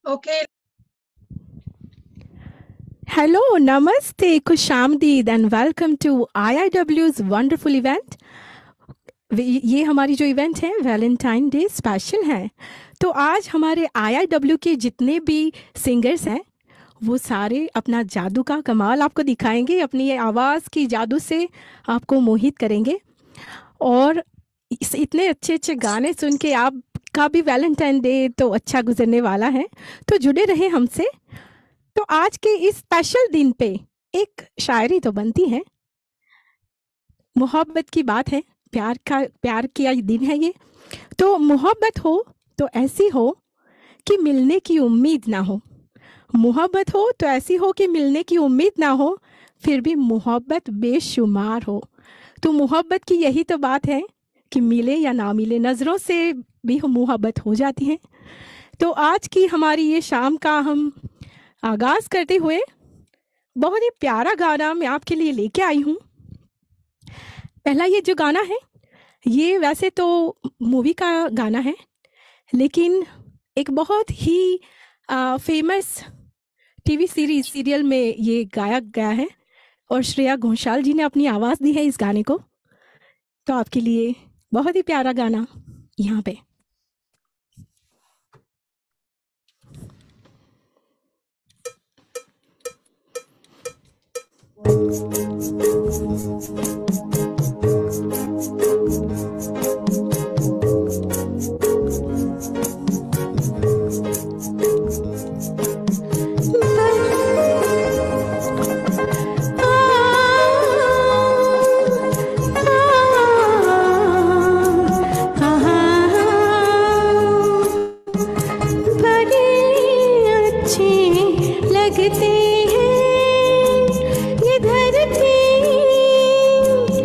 Okay. Hello, Namaste, Kushamdeed and welcome to IIW's wonderful event. ये हमारी जो event है वैलेंटाइन डे स्पेशल है। तो आज हमारे IIW के जितने भी सिंगर्स हैं वो सारे अपना जादू का कमाल आपको दिखाएंगे, अपनी ये आवाज़ की जादू से आपको मोहित करेंगे। और इतने अच्छे अच्छे गाने सुन के आपका भी वैलेंटाइन डे तो अच्छा गुजरने वाला है। तो जुड़े रहे हमसे। तो आज के इस स्पेशल दिन पे एक शायरी तो बनती है, मोहब्बत की बात है, प्यार का दिन है ये। तो मोहब्बत हो तो ऐसी हो कि मिलने की उम्मीद ना हो, मोहब्बत हो तो ऐसी हो कि मिलने की उम्मीद ना हो, फिर भी मोहब्बत बेशुमार हो। तो मोहब्बत की यही तो बात है कि मिले या ना मिले, नज़रों से भी मोहब्बत हो जाती है। तो आज की हमारी ये शाम का हम आगाज़ करते हुए बहुत ही प्यारा गाना मैं आपके लिए लेके आई हूँ। पहला ये जो गाना है ये वैसे तो मूवी का गाना है, लेकिन एक बहुत ही फेमस टीवी सीरियल में ये गाया गया है और श्रेया घोषाल जी ने अपनी आवाज़ दी है इस गाने को। तो आपके लिए बहुत ही प्यारा गाना यहाँ पे। लगते हैं ये धरती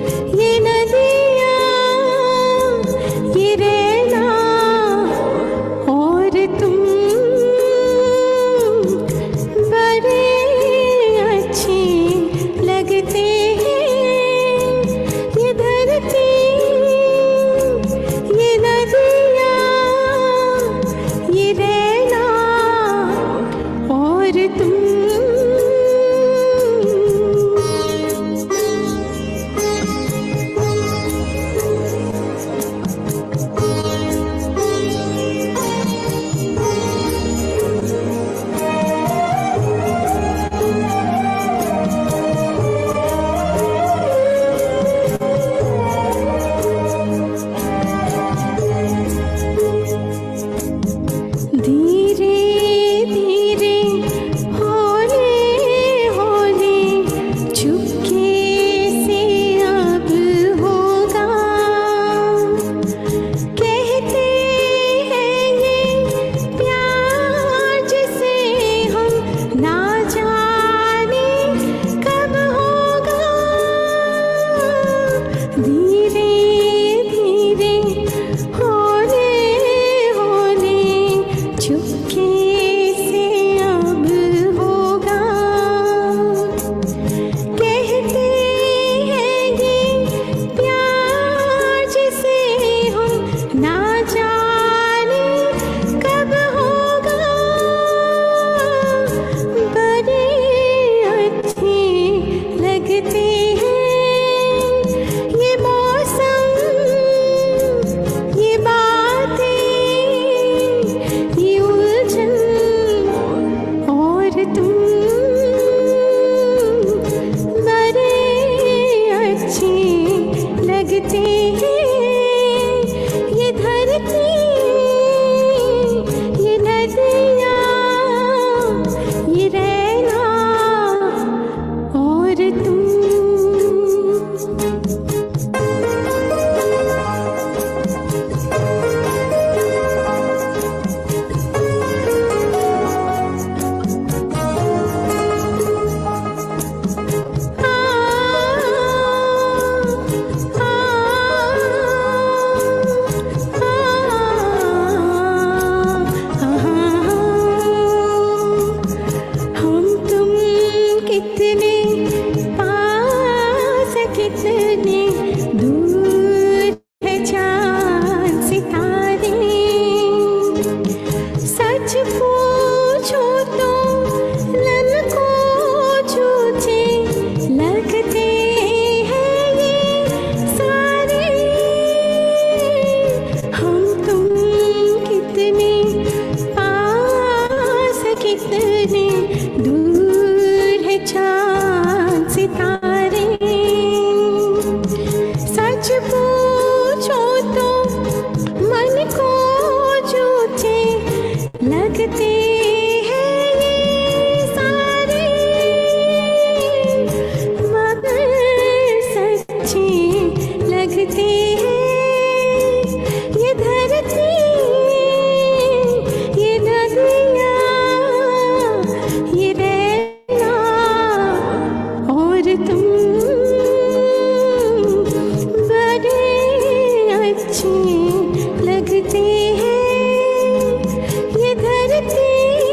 अच्छे लगते हैं ये धरती,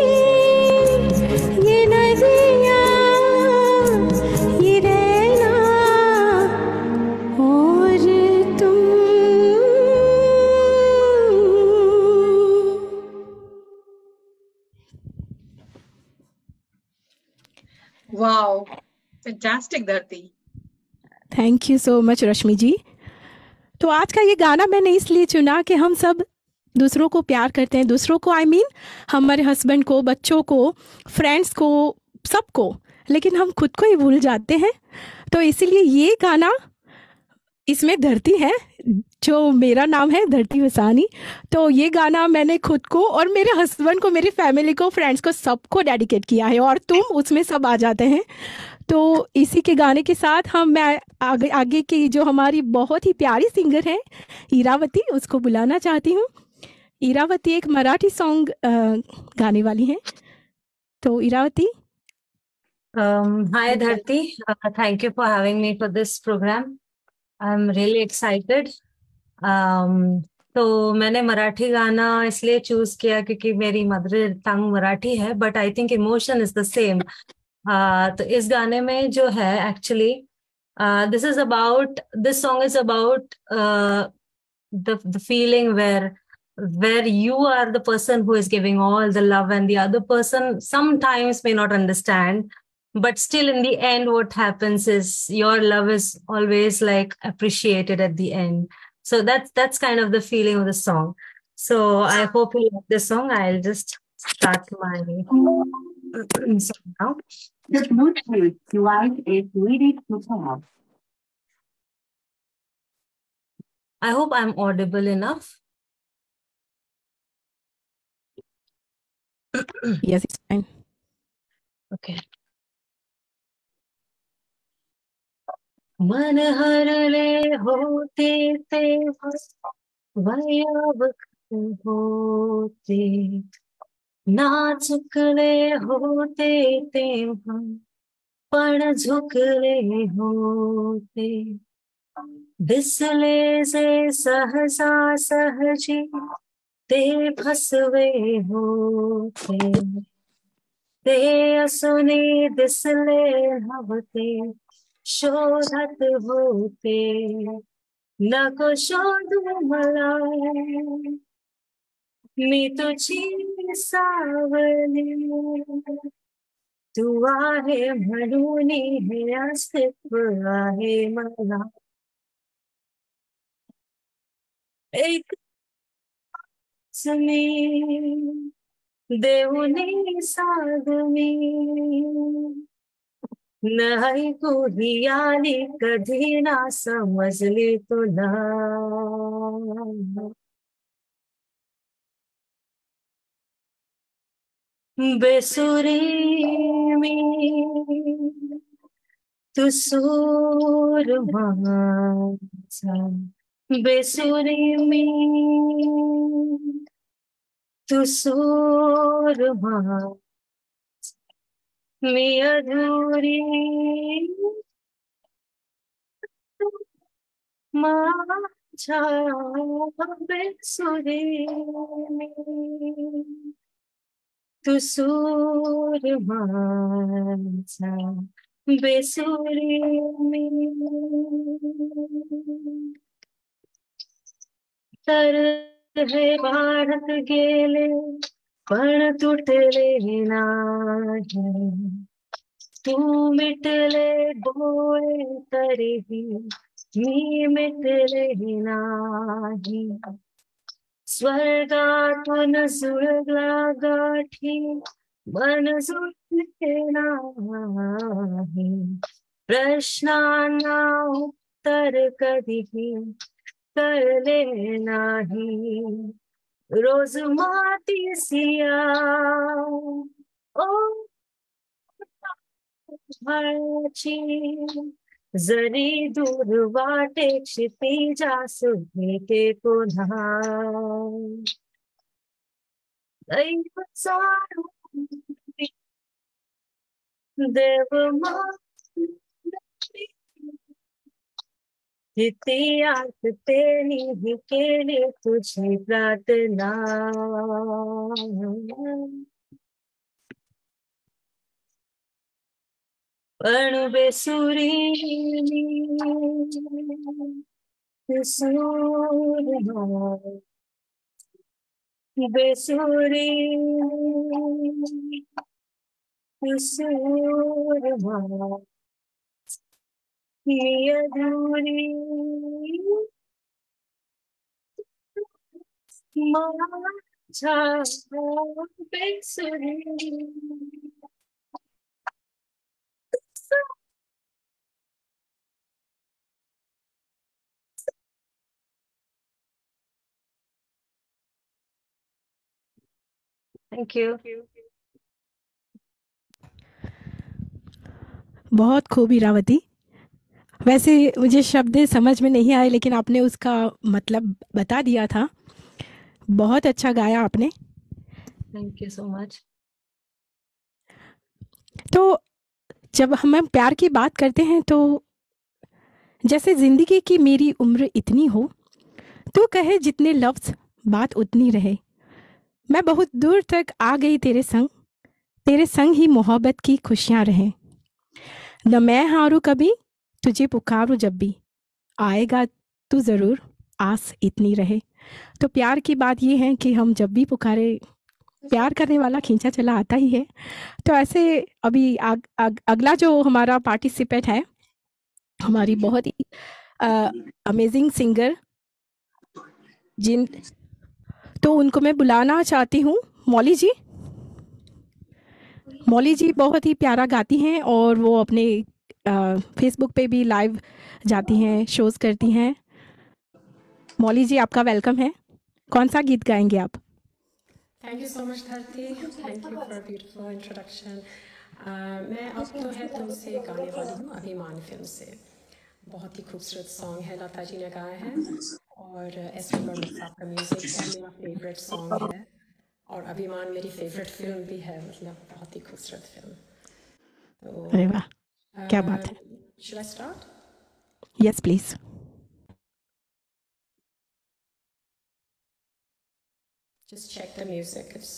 ये नदियाँ, ये रहना और तुम। Wow, fantastic, Dharti. Thank you so much Rashmi ji. तो आज का ये गाना मैंने इसलिए चुना कि हम सब दूसरों को प्यार करते हैं, दूसरों को हमारे हस्बैंड को, बच्चों को, फ्रेंड्स को, सबको, लेकिन हम खुद को ही भूल जाते हैं। तो इसीलिए ये गाना, इसमें धरती है, जो मेरा नाम है धरती वसानी, तो ये गाना मैंने खुद को और मेरे हस्बैंड को, मेरी फैमिली को, फ्रेंड्स को, सबको डेडिकेट किया है, और तुम उसमें सब आ जाते हैं। तो इसी के गाने के साथ मैं आगे की जो हमारी बहुत ही प्यारी सिंगर है इरावती, उसको बुलाना चाहती हूँ। इरावती एक मराठी सॉन्ग गाने वाली हैं, तो Iravati. Hi Dharti, thank you for having me for this program. I'm really excited. तो मैंने मराठी गाना इसलिए चूज किया क्योंकि मेरी मदर टंग मराठी है, but I think emotion is the same. तो इस गाने में जो है actually this song is about the feeling where you are the person who is giving all the love and the other person sometimes may not understand, but still in the end what happens is your love is always like appreciated at the end. So that's kind of the feeling of the song. So I hope you like the song. I'll just start my song now. The Bluetooth device is ready to pair. I hope I'm audible enough. Yes, it's fine. Okay. मन हरले होते तेव्हा वयावक होते, नाचुकले होते तेव्हा पण झुकले होते, दिसले जे सहसा सहजी ते फसवे होते, ते असुनी दिसले नव्हते शोधत होते, नको शोधू मला मी तुझी सावली, तू आहे म्हणून हे अस्तित्व आहे मला, एक मी देऊनी साधवी, नाही तुझी आली कधी ना समजली तुला, बेसुरी मी तू सूर माझा, बेसुरी मी तू सूर माझा, मी अधुरी माझ्या बेसुरी मी तू सूर माझा, बेसुरी मी तर हे वाढत गेले पण तुटले नाही, तू मिटले डोळे तरीही मी मिटले नाही, स्वर्गातून जुळला गाठी मन जुळले नाही, प्रश्नांना उत्तर कधीही कळले नाही, रोज मातीसिया ओ भाची, जरी दूर वाटे क्षितिजास भेटे पुन्हा, दैव चालू देव किती आस तेरी ही केली तुझी प्रार्थना पण बेसुरी बेसुरी अधूरी माझा बेसुरी Thank you. बहुत खूब इरावती। वैसे मुझे शब्द समझ में नहीं आए, लेकिन आपने उसका मतलब बता दिया था। बहुत अच्छा गाया आपने। Thank you so much. तो जब हम प्यार की बात करते हैं तो जैसे ज़िंदगी की मेरी उम्र इतनी हो तो कहे जितने लफ्ज़ बात उतनी रहे। मैं बहुत दूर तक आ गई तेरे संग ही मोहब्बत की खुशियाँ रहें। न मैं हारूं कभी, तुझे पुकारूं जब भी, आएगा तू ज़रूर, आस इतनी रहे। तो प्यार की बात ये है कि हम जब भी पुकारे, प्यार करने वाला खींचा चला आता ही है। तो ऐसे अभी अगला जो हमारा पार्टिसिपेंट है, हमारी बहुत ही अमेजिंग सिंगर तो उनको मैं बुलाना चाहती हूँ। मौली जी बहुत ही प्यारा गाती हैं और वो अपने फेसबुक पे भी लाइव जाती हैं, शोज़ करती हैं। मौली जी, आपका वेलकम है। कौन सा गीत गाएंगे आप? Thank you so much Dharti, thank you for beautiful introduction. मैं अब तो है तुमसे गाने वाली हूँ अभिमान फिल्म से। बहुत ही खूबसूरत सॉन्ग है, लता जी ने गाया है और एस वी बर्मन साहब का म्यूज़िक है। मेरा फेवरेट सॉन्ग है और अभिमान मेरी फेवरेट फिल्म भी है, मतलब बहुत ही खूबसूरत फिल्म। तो अरे वाह, क्या बात है। Should I start? Yes please. Just check the music. It's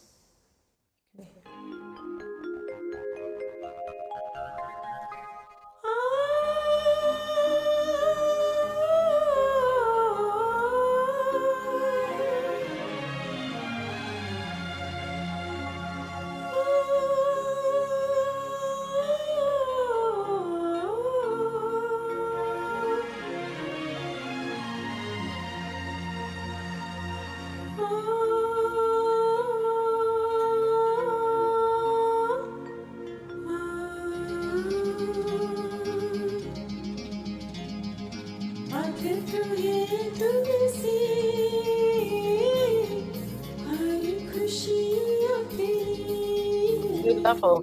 Beautiful.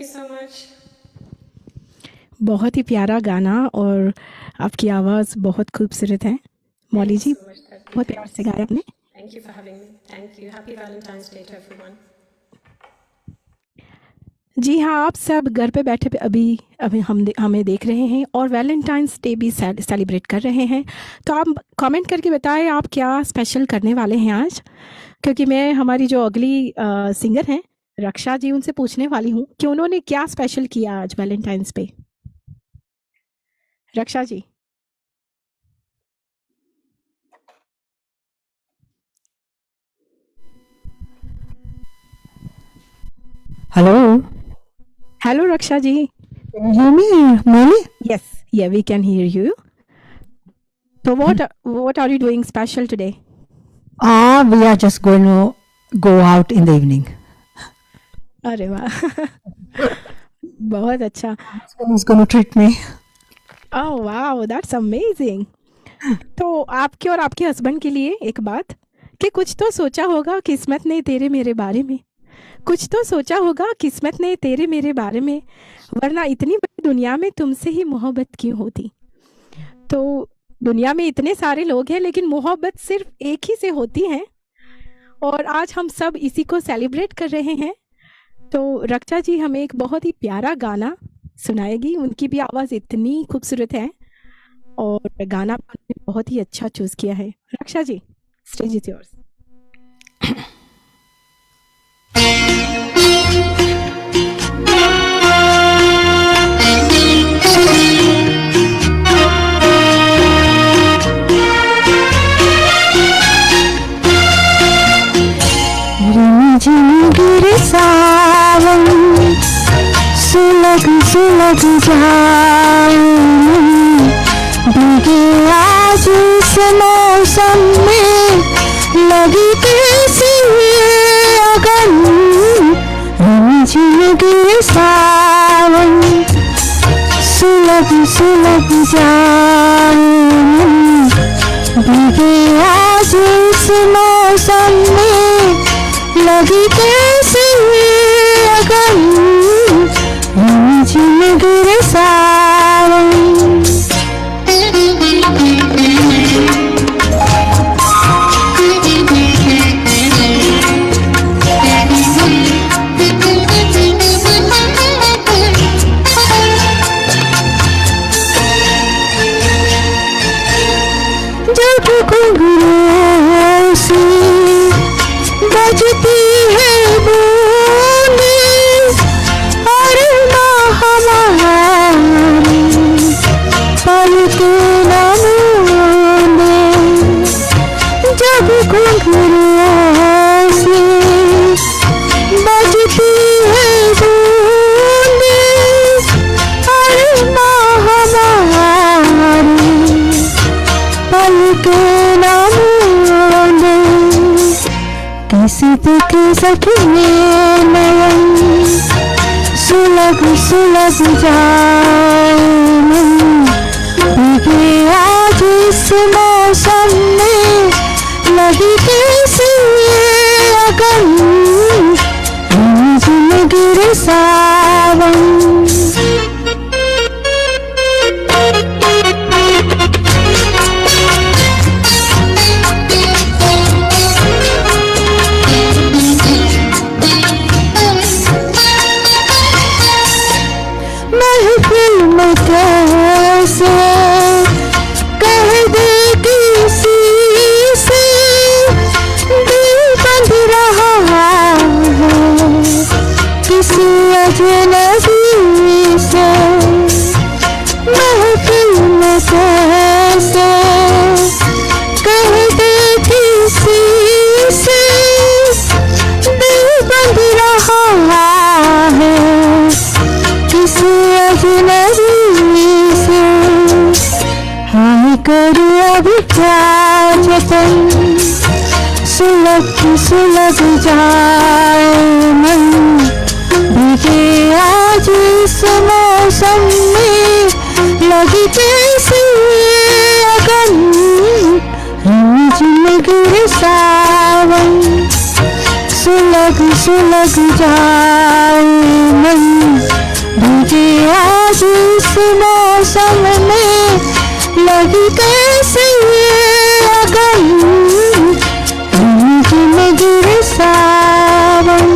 so much. बहुत ही प्यारा गाना और आपकी आवाज़ बहुत खूबसूरत है मौली जी, So much, Dharti. बहुत प्यार से गाया आपने। Thank you for having me. Thank you. Happy Valentine's Day to everyone. जी हाँ, आप सब घर पे बैठे पे अभी अभी हमें देख रहे हैं और वैलेंटाइंस डे भी सेलिब्रेट कर रहे हैं। तो आप कमेंट करके बताएं आप क्या स्पेशल करने वाले हैं आज, क्योंकि मैं हमारी जो अगली सिंगर हैं रक्षा जी, उनसे पूछने वाली हूँ कि उन्होंने क्या स्पेशल किया आज वैलेंटाइंस पे। Raksha ji. Hello, hello Raksha ji. can you hear me, Molly? Yes, yeah, we can hear you. So what are you doing special today? We are just going to go out in the evening. अरे वाह बहुत अच्छा। Someone's going to treat me. Oh wow, that's amazing. तो आपके और आपके husband के लिए एक बात कि कुछ तो सोचा होगा किस्मत ने तेरे मेरे बारे में, कुछ तो सोचा होगा किस्मत ने तेरे मेरे बारे में, वरना इतनी बड़ी दुनिया में तुमसे ही मोहब्बत क्यों होती। तो दुनिया में इतने सारे लोग हैं लेकिन मोहब्बत सिर्फ एक ही से होती है और आज हम सब इसी को सेलिब्रेट कर रहे हैं। तो रक्षा जी हमें एक बहुत ही प्यारा गाना सुनाएगी, उनकी भी आवाज़ इतनी खूबसूरत है और गाना बहुत ही अच्छा चूज किया है। Raksha ji, stage is yours. गिरे सावन सुलग सुलग जाए, भीगे आज इस मौसम में लगी कैसी अगन। झिम गिरे सावन सुलग सुलग जाए, भीगे आज इस मौसम में लगी कैसी अगन। झिम गिरे सावन जब घुंघरू से बजती है बूंदे और हमारी पलके न मूंदे। जब घुंघरू से बजती है बूंदे और हमारी पलके न मूंदे। किसी के सपने नयन सुलग सुलग जाए, भीगे आज इस मौसम में लगी कैसी अगन। झिम गिरे सावन महफिल में कैसे कह दे किसी से दिल बंध रहा है किसी अजनबी से। महफिल में कैसे कह दे किसी से दिल बंध रहा है किसी अजनबी से। हाय करूँ अब क्या जतन सुलग सुलग जाए मन। भीगे आज इस मौसम में लगी कैसी अगन। झिम गिरे सावन सुलग सुलग जाए मन। भी कैसे अगम उनकी मधुर सावन।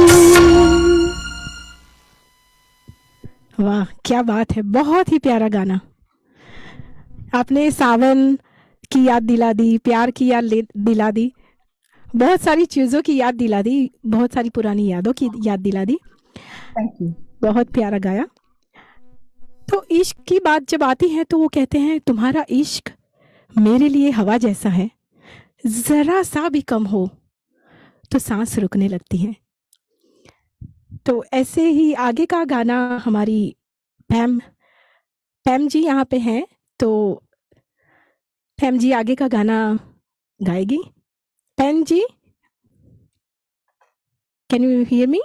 वाह क्या बात है, बहुत ही प्यारा गाना। आपने सावन की याद दिला दी, प्यार की याद दिला दी, बहुत सारी चीज़ों की याद दिला दी, बहुत सारी पुरानी यादों की याद दिला दी। Thank you. बहुत प्यारा गाया। तो इश्क की बात जब आती है तो वो कहते हैं तुम्हारा इश्क मेरे लिए हवा जैसा है, जरा सा भी कम हो तो सांस रुकने लगती है। तो ऐसे ही आगे का गाना हमारी पैम जी यहाँ पे हैं, तो पैम जी आगे का गाना गाएगी। Pam ji, can you hear me?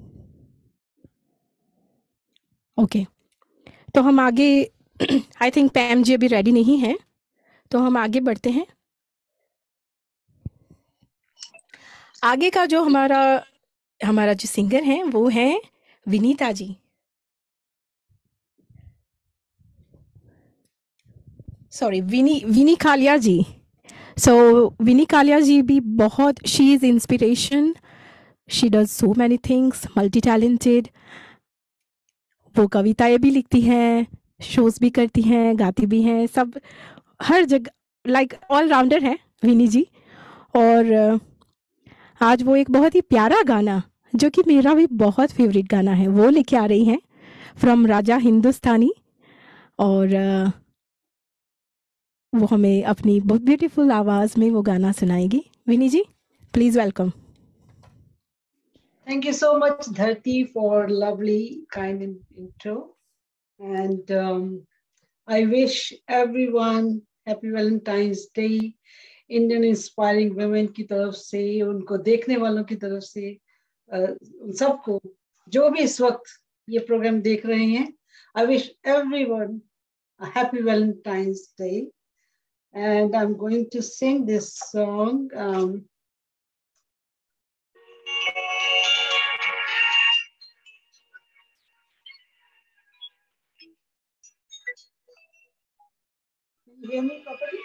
Okay, तो हम आगे आई थिंक पैम जी अभी रेडी नहीं है, तो हम आगे बढ़ते हैं। आगे का जो हमारा जो सिंगर हैं वो हैं विनीता जी। सॉरी, विनी कालिया जी। सो विनी कालिया जी भी बहुत, she is inspiration, she does so many things, multi talented. वो कविताएं भी लिखती हैं, शोज भी करती हैं, गाती भी हैं, सब हर जगह लाइक ऑल राउंडर है विनी जी। और आज वो एक बहुत ही प्यारा गाना, जो कि मेरा भी बहुत फेवरेट गाना है, वो लेके आ रही हैं फ्रॉम राजा हिंदुस्तानी। और वो हमें अपनी बहुत ब्यूटीफुल आवाज़ में वो गाना सुनाएगी। Vini ji, please welcome. Thank you so much, Dharti, for lovely, kind intro. And I wish everyone happy Valentine's Day. Indian Inspiring Women की तरफ से, उनको देखने वालों की तरफ से, उन सबको जो भी इस वक्त ये प्रोग्राम देख रहे हैं, I wish everyone a happy Valentine's Day. And I'm going to sing this song. Can you hear me properly?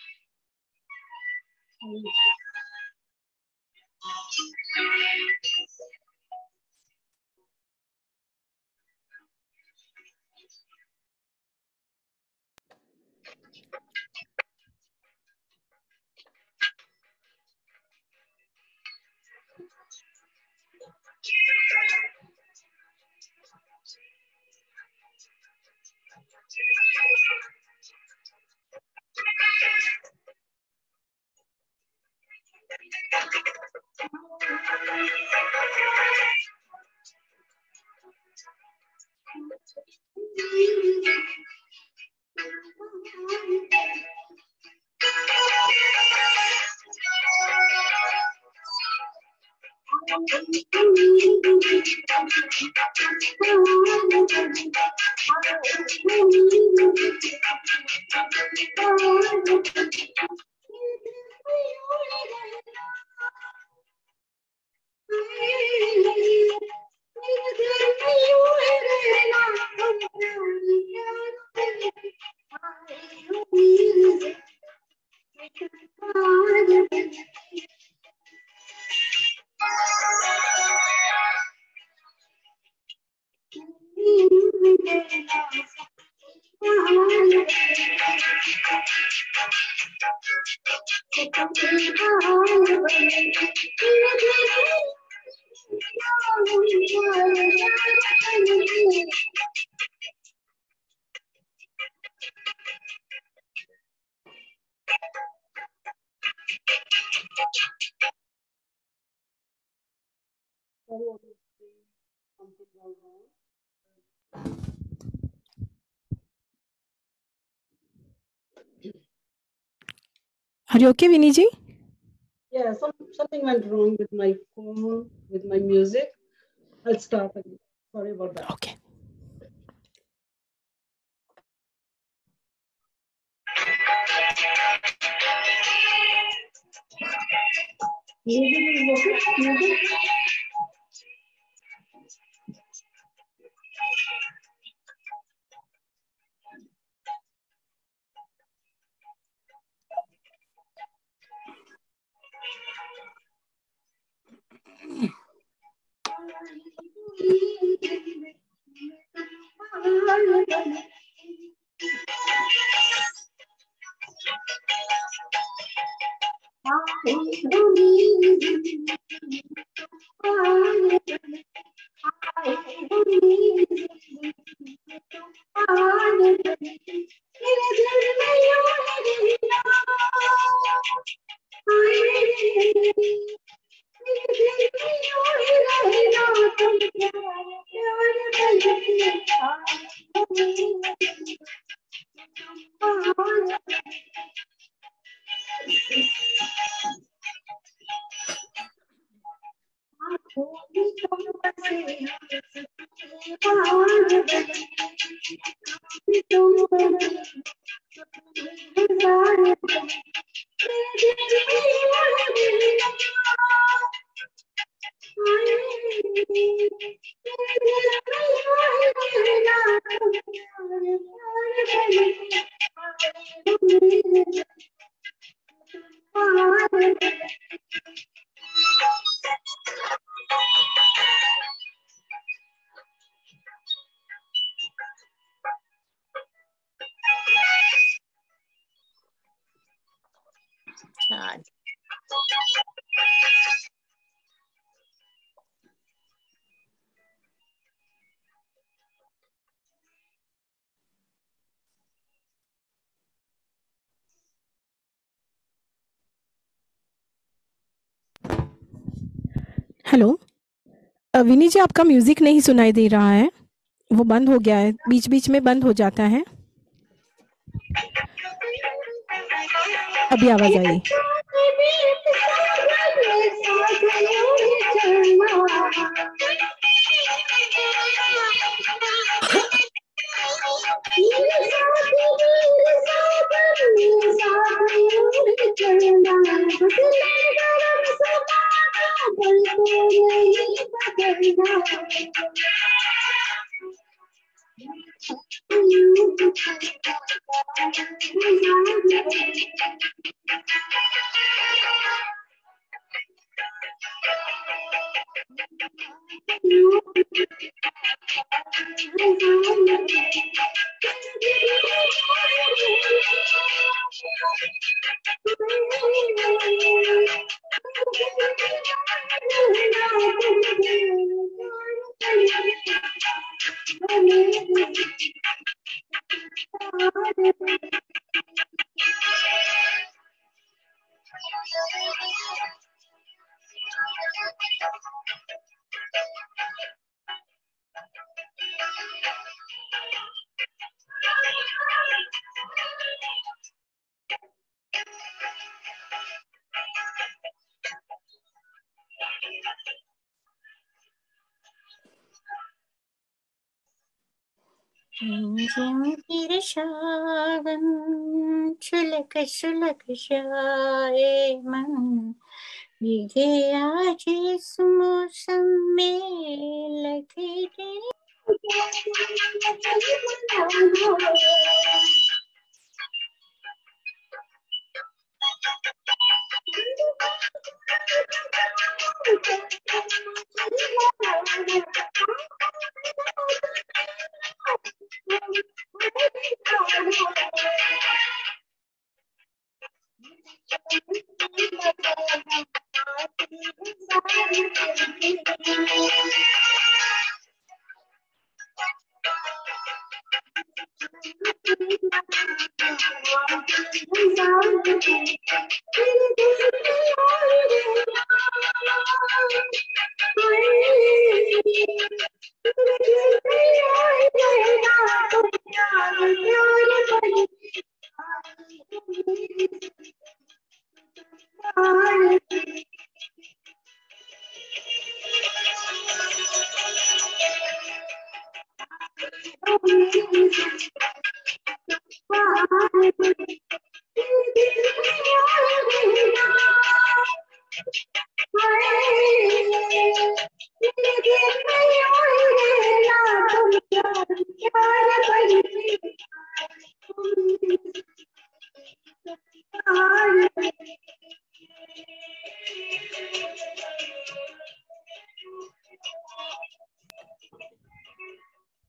Are you okay, Vinny ji? Yeah, something went wrong with my phone, with my music. I'll start again. Sorry about that. Okay. Music is okay? Music? Hello Vini ji, आपका music नहीं सुनाई दे रहा है, वो बंद हो गया है, बीच बीच में बंद हो जाता है। अभी आवाज आई। शागन शुलक शुलक शाए मन भीगे आज इस मौसम में लगे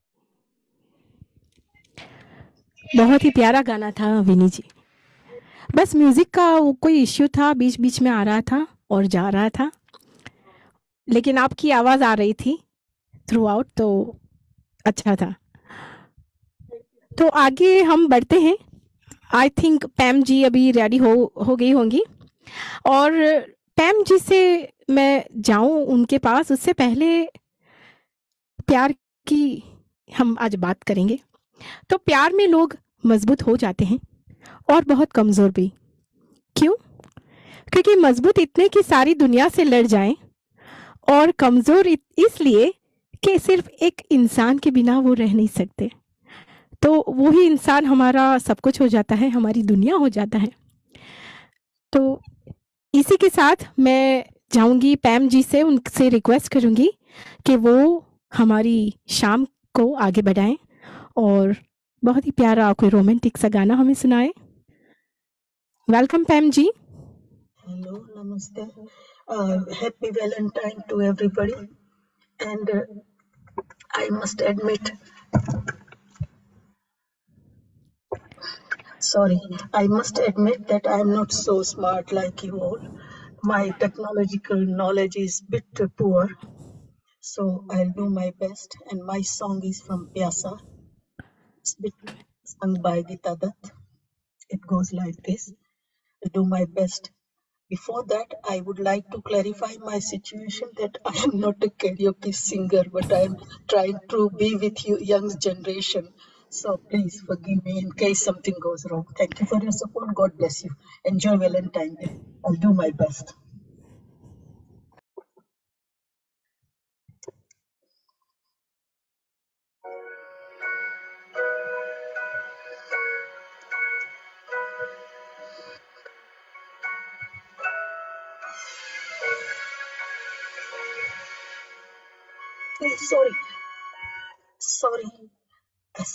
बहुत ही प्यारा गाना था विनी जी। बस म्यूजिक का वो कोई इश्यू था, बीच बीच में आ रहा था और जा रहा था, लेकिन आपकी आवाज आ रही थी थ्रू आउट, तो अच्छा था। तो आगे हम बढ़ते हैं। आई थिंक पैम जी अभी रेडी हो गई होंगी, और पैम जी से मैं जाऊं उनके पास, उससे पहले प्यार की हम आज बात करेंगे। तो प्यार में लोग मजबूत हो जाते हैं और बहुत कमजोर भी। क्यों? क्योंकि मजबूत इतने कि सारी दुनिया से लड़ जाएं, और कमजोर इसलिए कि सिर्फ एक इंसान के बिना वो रह नहीं सकते। तो वही इंसान हमारा सब कुछ हो जाता है, हमारी दुनिया हो जाता है। तो इसी के साथ मैं जाऊंगी पैम जी से, उनसे रिक्वेस्ट करूंगी कि वो हमारी शाम को आगे बढ़ाएं और बहुत ही प्यारा कोई रोमांटिक सा गाना हमें सुनाएं। Welcome Pam ji. Hello, namaste. Happy Valentine to everybody. And I must admit, that I am not so smart like you all. My technological knowledge is a bit poor. So I'll do my best. And my song is from Pyasa. It's sung by Gita Dutt. It goes like this. I'll do my best. Before that, I would like to clarify my situation that I am not a karaoke singer, but I am trying to be with you, young generation. So please forgive me in case something goes wrong. Thank you for your support. God bless you. Enjoy Valentine Day. I'll do my best. Hey, sorry. Yes.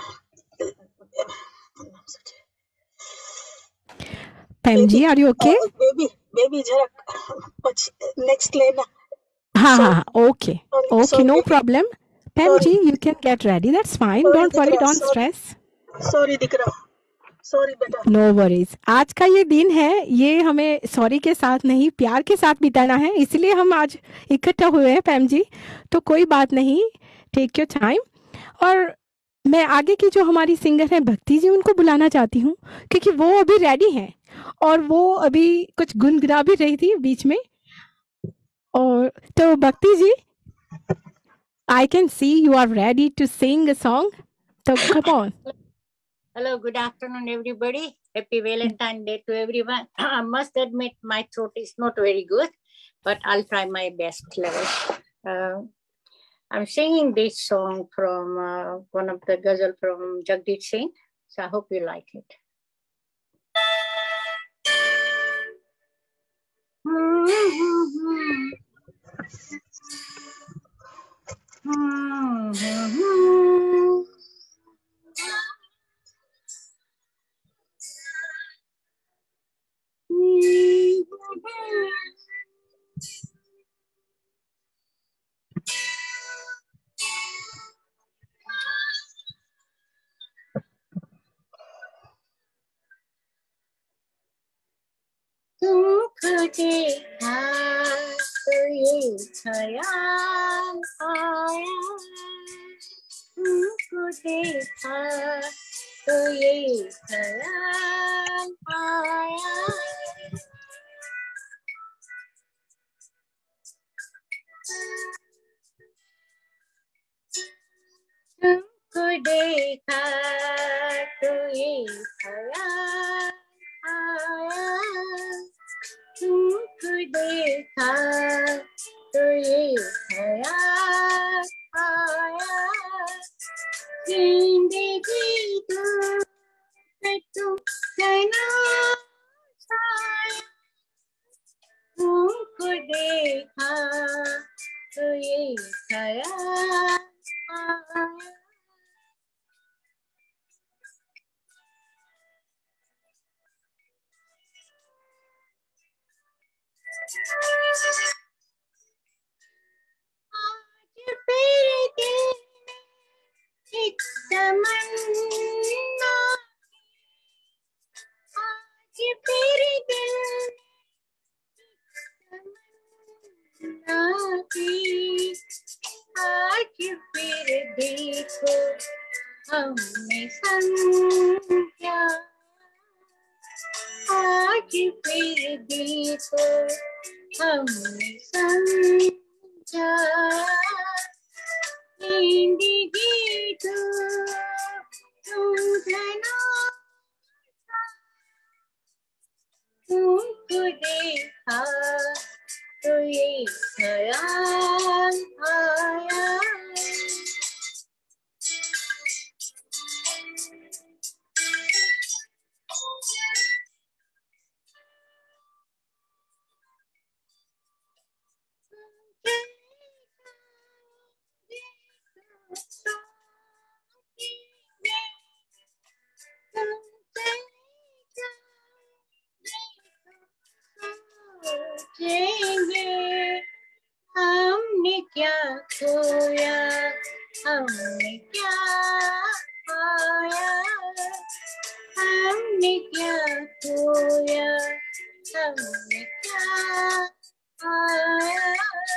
Pam ji, are you okay? Baby जरा next लेना. हाँ, okay, no problem. पैम ji, you can get ready, that's fine. Don't worry, don't stress. Sorry दिकरा, sorry बेटा. No worries. आज का ये दिन है, ये हमें सॉरी के साथ नहीं, प्यार के साथ बिताना है, इसलिए हम आज इकट्ठा हुए हैं पैम जी। तो कोई बात नहीं, टेक योर टाइम। और मैं आगे की जो हमारी सिंगर है भक्ति जी, उनको बुलाना चाहती हूँ, क्योंकि वो अभी रेडी हैं और वो अभी कुछ गुनगुना भी रही थी बीच में। और तो भक्ति जी, I can see you are ready to sing a song. So come on. Hello, good afternoon, everybody. Happy Valentine's Day to everyone. I must admit my throat is not very good, but I'll try my best level. I'm singing this song from one of the ghazal from Jagdish Singh. So I hope you like it. तुमको देखा तो ये ख्याल आया, तुमको देखा तो ये ख्याल आया, तुमको देखा तो ये ख्याल आया, तुमको देखा तो ये ख्याल आया, जिंदगी तुम कहना साया, तुमको देखा तो ये ख्याल आया। आज मेरे दिल में एक तमन्ना, आज हमने समझा, आज फिर दिल को हमने समझा, जिंदगी तो धना तुमको देखा तो ये ख्याल आया, हमने क्या खोया, हमने क्या पाया, हमने क्या खोया, हमने क्या पाया,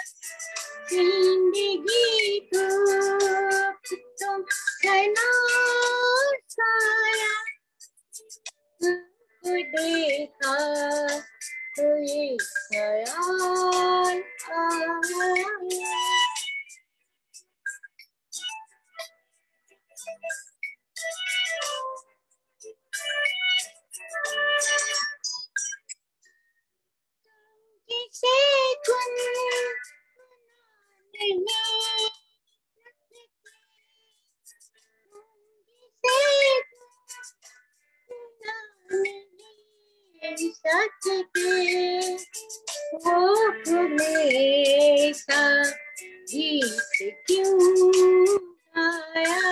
जिंदगी को तुम कहना साया, तुमको देखा तो ये ख्याल आया, जिसे तुम सके वो हमेशा गीत क्यों आया,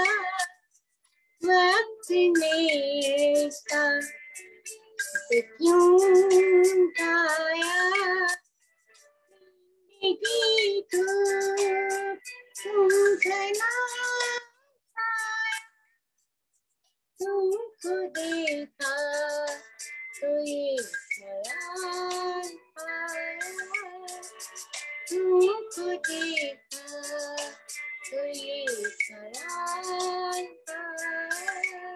वक्त ने साथ क्यों गाया, जिंदगी को तुम घना तुमको देखा तो ये ख्याल आया, तुमको देखा तो ये ख्याल आया,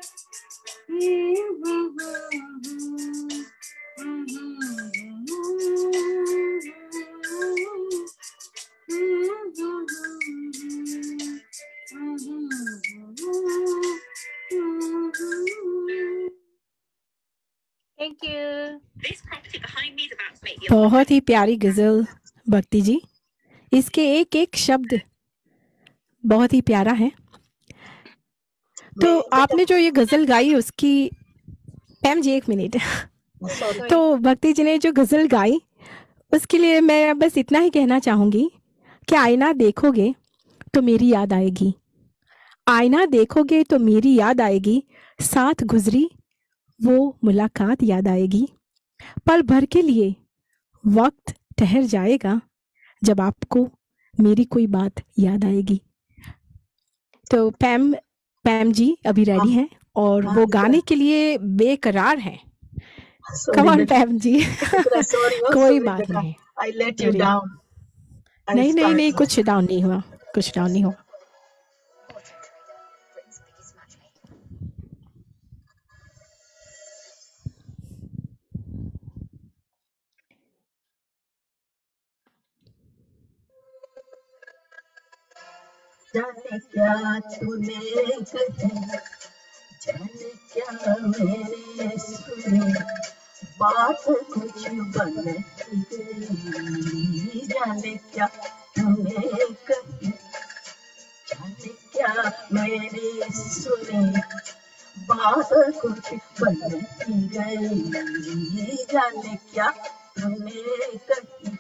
Thank you. बहुत ही प्यारी गजल भक्ति जी, इसके एक एक शब्द बहुत ही प्यारा है। तो आपने जो ये गजल गाई उसकी, पैम जी एक मिनट, तो भक्ति जी ने जो गजल गाई उसके लिए मैं बस इतना ही कहना चाहूंगी कि आईना देखोगे तो मेरी याद आएगी, आईना देखोगे तो मेरी याद आएगी, साथ गुजरी वो मुलाकात याद आएगी, पल भर के लिए वक्त ठहर जाएगा, जब आपको मेरी कोई बात याद आएगी। तो पैम जी अभी रेडी हैं और वो गाने के लिए बेकरार हैं। Come on Pam ji. कोई बात नहीं, I let you down. नहीं, कुछ डाउन नहीं हुआ, कुछ डाउन नहीं हुआ। जाने क्या तूने कही, जाने क्या मैंने सुनी, बात कुछ बन गई, जाने क्या तूने कही, जाने क्या मैंने सुनी, बात कुछ बन गई, जाने क्या तूने कही।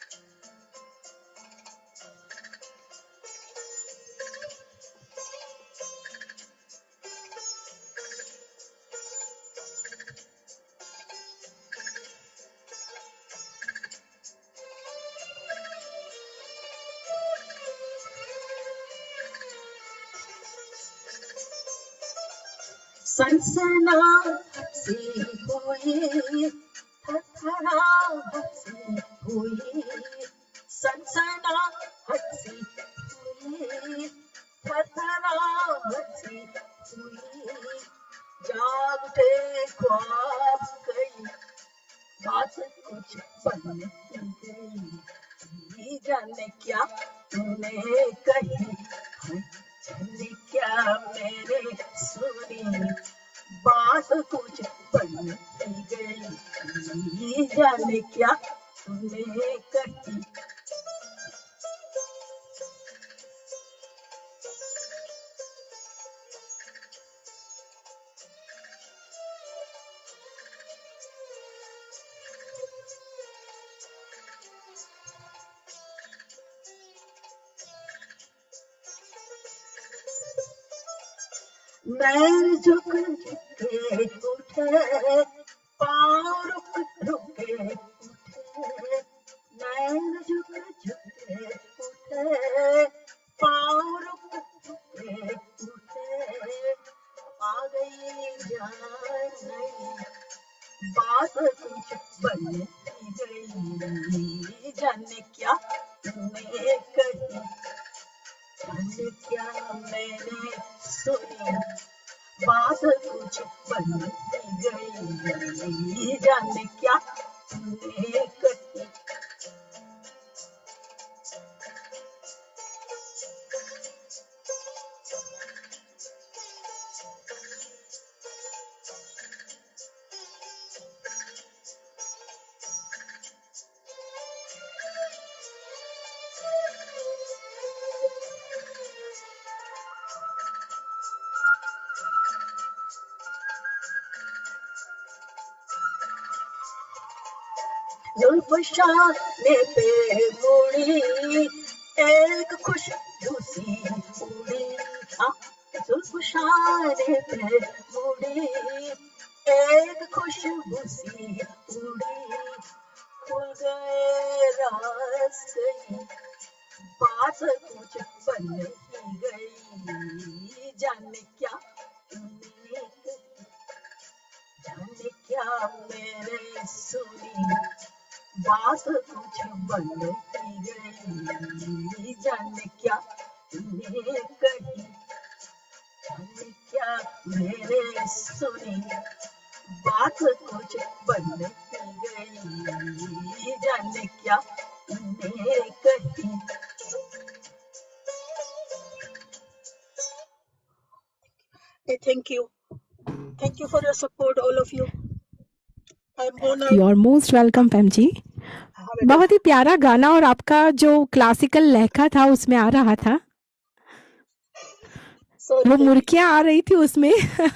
सनसनाहट सी हुई, थरथराहट सी हुई, सनसनाहट सी हुई, थरथराहट सी कुछ बन गई, जाने क्या तूने कही, जाने क्या मेरे सुनी, बात कुछ बन गई, जाने क्या तूने कही। नैन झुक झुके उठे, पाँव रुक रुके उठे, नैन झुक झुके उठे, पाँव रुक रुके उठे, आ गई जान नई, बात कुछ बन गई, जाने क्या तूने कही, जाने क्या मैंने सुनी, बात कुछ बन गई, जाने क्या तूने कही। जुल्फ शाने पे मुड़ी, एक खुशबू सी उड़ी, जुल्फ शाने पे मुड़ी, एक खुशबू सी उड़ी, खुल गए रास गई, बात कुछ बन गई, जाने क्या तूने कही, जाने क्या मेरे सुनी, बात कुछ बन गई, जाने क्या तूने कही, जाने क्या मेरे सुनी, बात कुछ बन गई, जाने क्या तूने कही। Thank you. Thank you for your support, all of you. I'm honored. You are most welcome Pam ji. बहुत ही प्यारा गाना, और आपका जो क्लासिकल लहका था उसमें आ रहा था, वो मुर्कियां आ रही थी उसमें।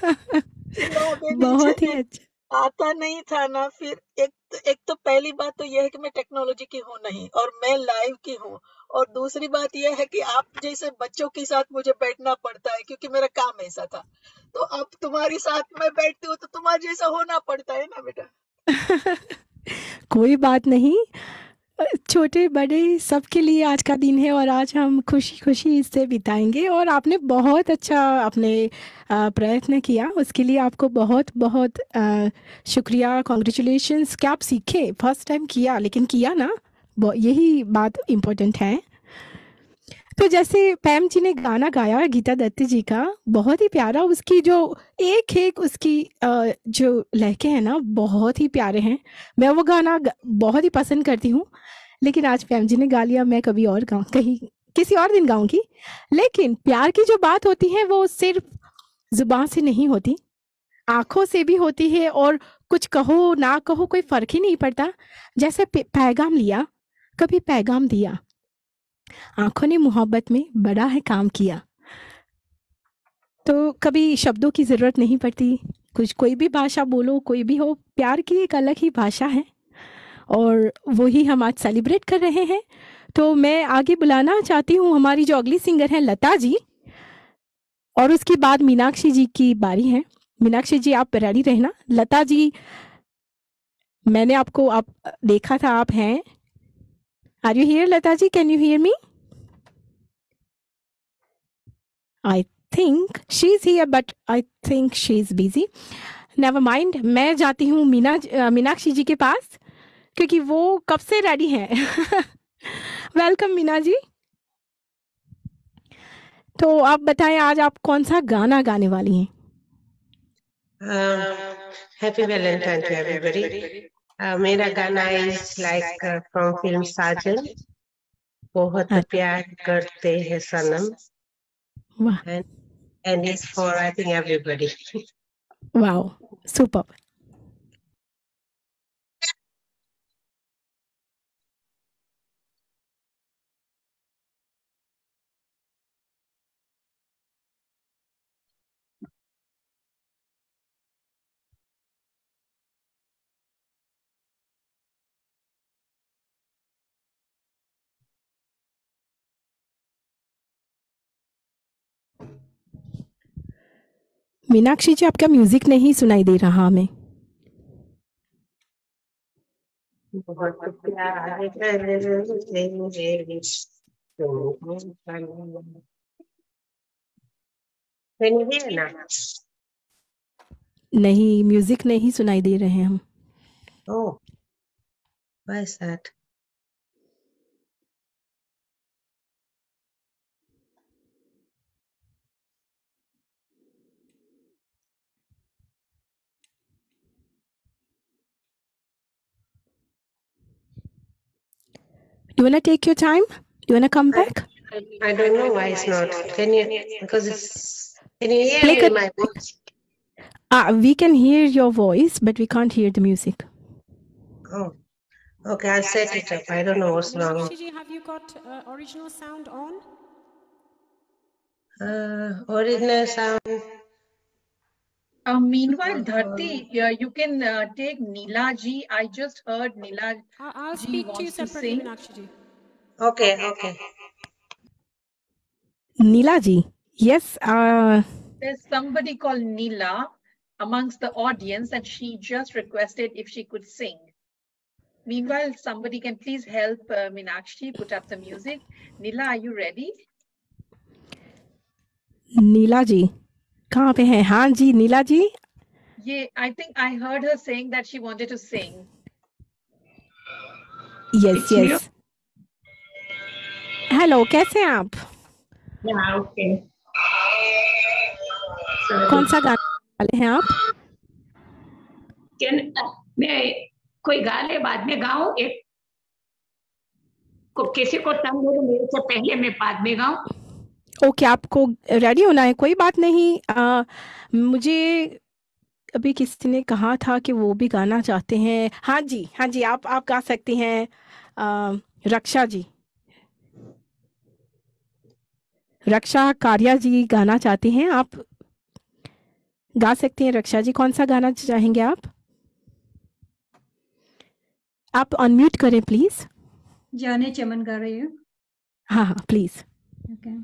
बहुत ही अच्छा। आता नहीं था ना, फिर एक तो पहली बात तो यह है कि मैं टेक्नोलॉजी की हूँ नहीं, और मैं लाइव की हूँ, और दूसरी बात यह है कि आप जैसे बच्चों के साथ मुझे बैठना पड़ता है, क्योंकि मेरा काम ऐसा था। तो अब तुम्हारे साथ मैं बैठती हूँ तो तुम्हारे जैसा होना पड़ता है ना बेटा। कोई बात नहीं, छोटे बड़े सबके लिए आज का दिन है, और आज हम खुशी खुशी इससे बिताएंगे। और आपने बहुत अच्छा अपने प्रयत्न किया, उसके लिए आपको बहुत बहुत शुक्रिया, कॉन्ग्रेचुलेशंस। क्या आप सीखे, फर्स्ट टाइम किया लेकिन किया ना, यही बात इम्पोर्टेंट है। तो जैसे पैम जी ने गाना गाया गीता दत्त जी का, बहुत ही प्यारा, उसकी जो एक एक उसकी जो लहके हैं ना, बहुत ही प्यारे हैं। मैं वो गाना बहुत ही पसंद करती हूँ, लेकिन आज पैम जी ने गा लिया, मैं कभी और गाऊँ, कहीं किसी और दिन गाऊंगी। लेकिन प्यार की जो बात होती है वो सिर्फ जुबान से नहीं होती, आंखों से भी होती है, और कुछ कहो ना कहो कोई फर्क ही नहीं पड़ता। जैसे पैगाम लिया, कभी पैगाम दिया, आंखों ने मोहब्बत में बड़ा है काम किया। तो कभी शब्दों की ज़रूरत नहीं पड़ती, कुछ कोई भी भाषा बोलो, कोई भी हो, प्यार की एक अलग ही भाषा है, और वही हम आज सेलिब्रेट कर रहे हैं। तो मैं आगे बुलाना चाहती हूँ हमारी जो अगली सिंगर हैं लता जी, और उसके बाद मीनाक्षी जी की बारी है। मीनाक्षी जी आप रेडी रहना। लता जी, मैंने आपको आप देखा था, आप हैं। Are you here Lata ji, can you hear me? I think she is here, but I think she is busy. Never mind, मैं जाती हूँ मीनाक्षी जी के पास, क्योंकि वो कब से रेडी हैं। वेलकम मीना जी। तो आप बताएं आज आप कौन सा गाना गाने वाली हैं? Happy Valentine to everybody. मेरा गाना is like from film Saajan, बहुत प्यार करते हैं सनम, वाह and it's for I think everybody. Wow super. Meenakshi ji आपका म्यूजिक नहीं सुनाई दे रहा हमें। बहुत प्यार करते हैं। Can you hear now? नहीं म्यूजिक नहीं सुनाई दे रहे हैं हम। Oh, why is that? Do you wanna take your time? Do you wanna come back? I don't know why it's not. Can you? Because it's. Can you hear Play me, कर- my voice? We can hear your voice, but we can't hear the music. Oh, okay. I'll set it up. I don't know what's wrong. Meenakshi ji, have you got original sound on? Original sound. Meanwhile, Dharti, you can take Neela ji. I just heard Neela I'll ji speak to you wants to separately, sing. Meenakshi ji. Okay, okay. Neela ji, yes. There's somebody called Neela amongst the audience, and she just requested if she could sing. Meanwhile, somebody can please help Meenakshi put up the music. Neela, are you ready? नीला जी कहाँ पे हैं? हाँ जी Neela ji. Yeah, I think I heard her saying that she wanted to sing. Yes yes. Hello कैसे हैं आप? Yeah, okay. कौन सा गाना वाले हैं आप? मैं कोई गा ले बाद में गाऊं, एक को किसी को तंग हो तो मेरे से पहले मैं बाद में गाऊं। ओके आपको रेडी होना है, कोई बात नहीं। मुझे अभी किसी ने कहा था कि वो भी गाना चाहते हैं। हाँ जी आप गा सकती हैं। रक्षा जी, रक्षा कारिया जी गाना चाहती हैं, आप गा सकती हैं। रक्षा जी कौन सा गाना चाहेंगे आप? आप अनम्यूट करें प्लीज। जाने चमन गा रही हूँ। हाँ please. Okay.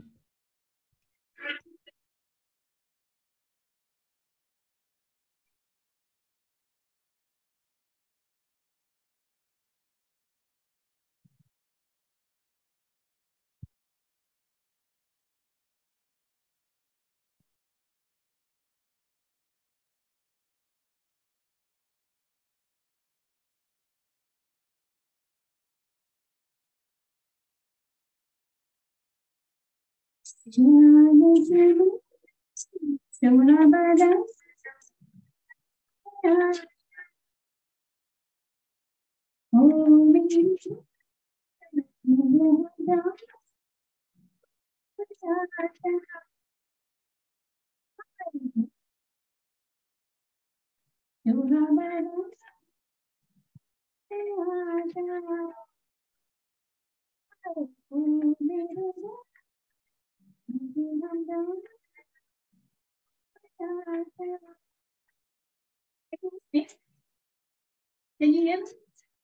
Can you hear me?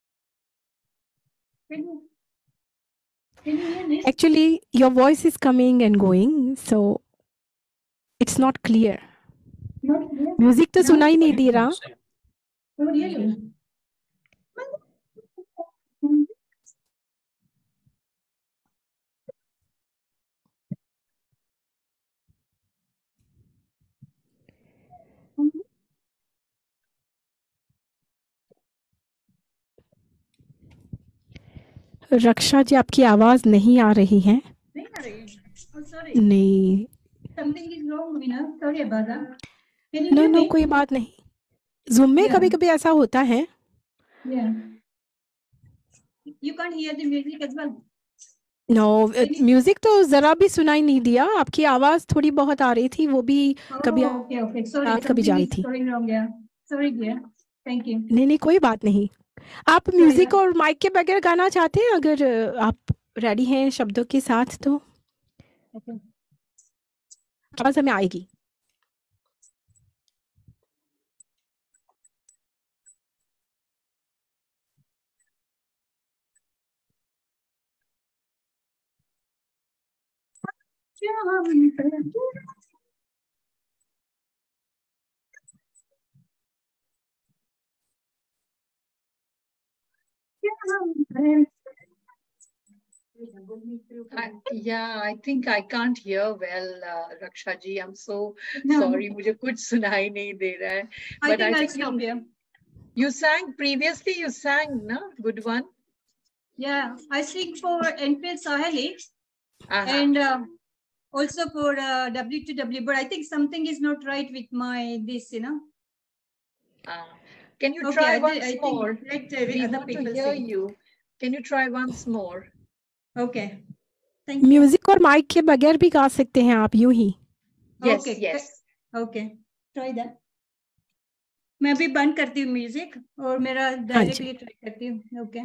Can you hear me? Actually, your voice is coming and going, so it's not clear. Not clear? Music तो सुनाई नहीं दे रहा। Oh, really? रक्षा जी आपकी आवाज नहीं आ रही है। नहीं आ रही है? Oh, sorry. नहीं Something is wrong, Meena. Sorry about that. Can you no hear no me? कोई बात नहीं। जूम में Yeah. कभी कभी ऐसा होता है। Yeah. You can't hear the music as well. No music तो जरा भी सुनाई नहीं दिया, आपकी आवाज थोड़ी बहुत आ रही थी, वो भी कभी Okay, okay. Sorry, कभी जा रही something थी। is going wrong. Yeah. Sorry, dear. Thank you. नहीं कोई बात नहीं। आप म्यूजिक और माइक के बगैर गाना चाहते हैं, अगर आप रेडी हैं शब्दों के साथ तो आवाज हमें आएगी। I think I can't hear well, Raksha ji. I'm so sorry. मुझे कुछ सुनाई नहीं दे रहा है. But I think I'll stop here. You sang previously. You sang, na? Good one. Yeah, I sing for Enfield Saheli and also for W2W. But I think something is not right with my this, you know. Can you Okay, try once more? Let We other want to people hear sing. you. Can you try once more? Okay. Thank you. Music और mic के बगैर भी गा सकते हैं आप यूं ही। Yes, Okay. yes. Okay. Try that. मैं अभी बंद करती हूँ म्यूजिक और मेरा हाँ जी। डायरेक्टली ट्राई करती हूँ। ओके।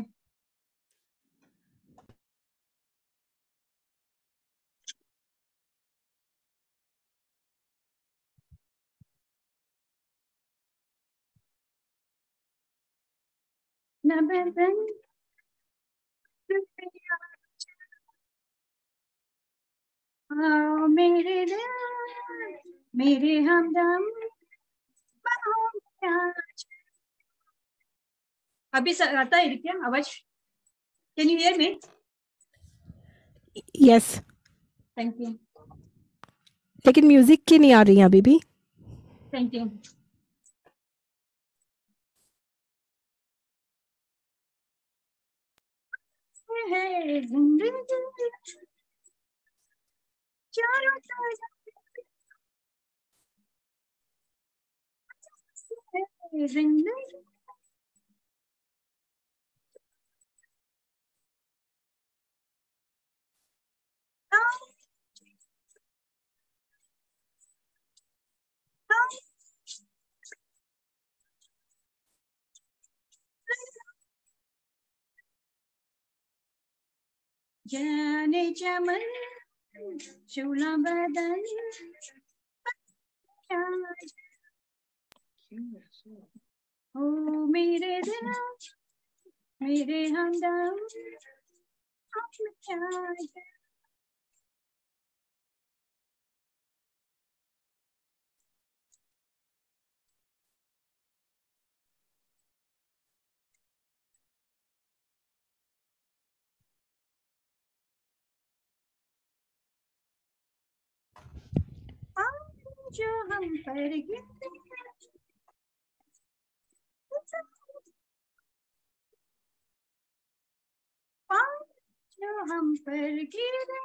मेरे दिल मेरे हमदम अभी आता है क्या आवाज? Can you hear me? Yes, thank you. लेकिन म्यूजिक की नहीं आ रही है अभी भी। Thank you. है जिंदगी चारों तरफ जिंदगी जाने चमन शूला बदन ओ मेरे दिल मेरे हमदम जो हम पर जो हम पर गिरे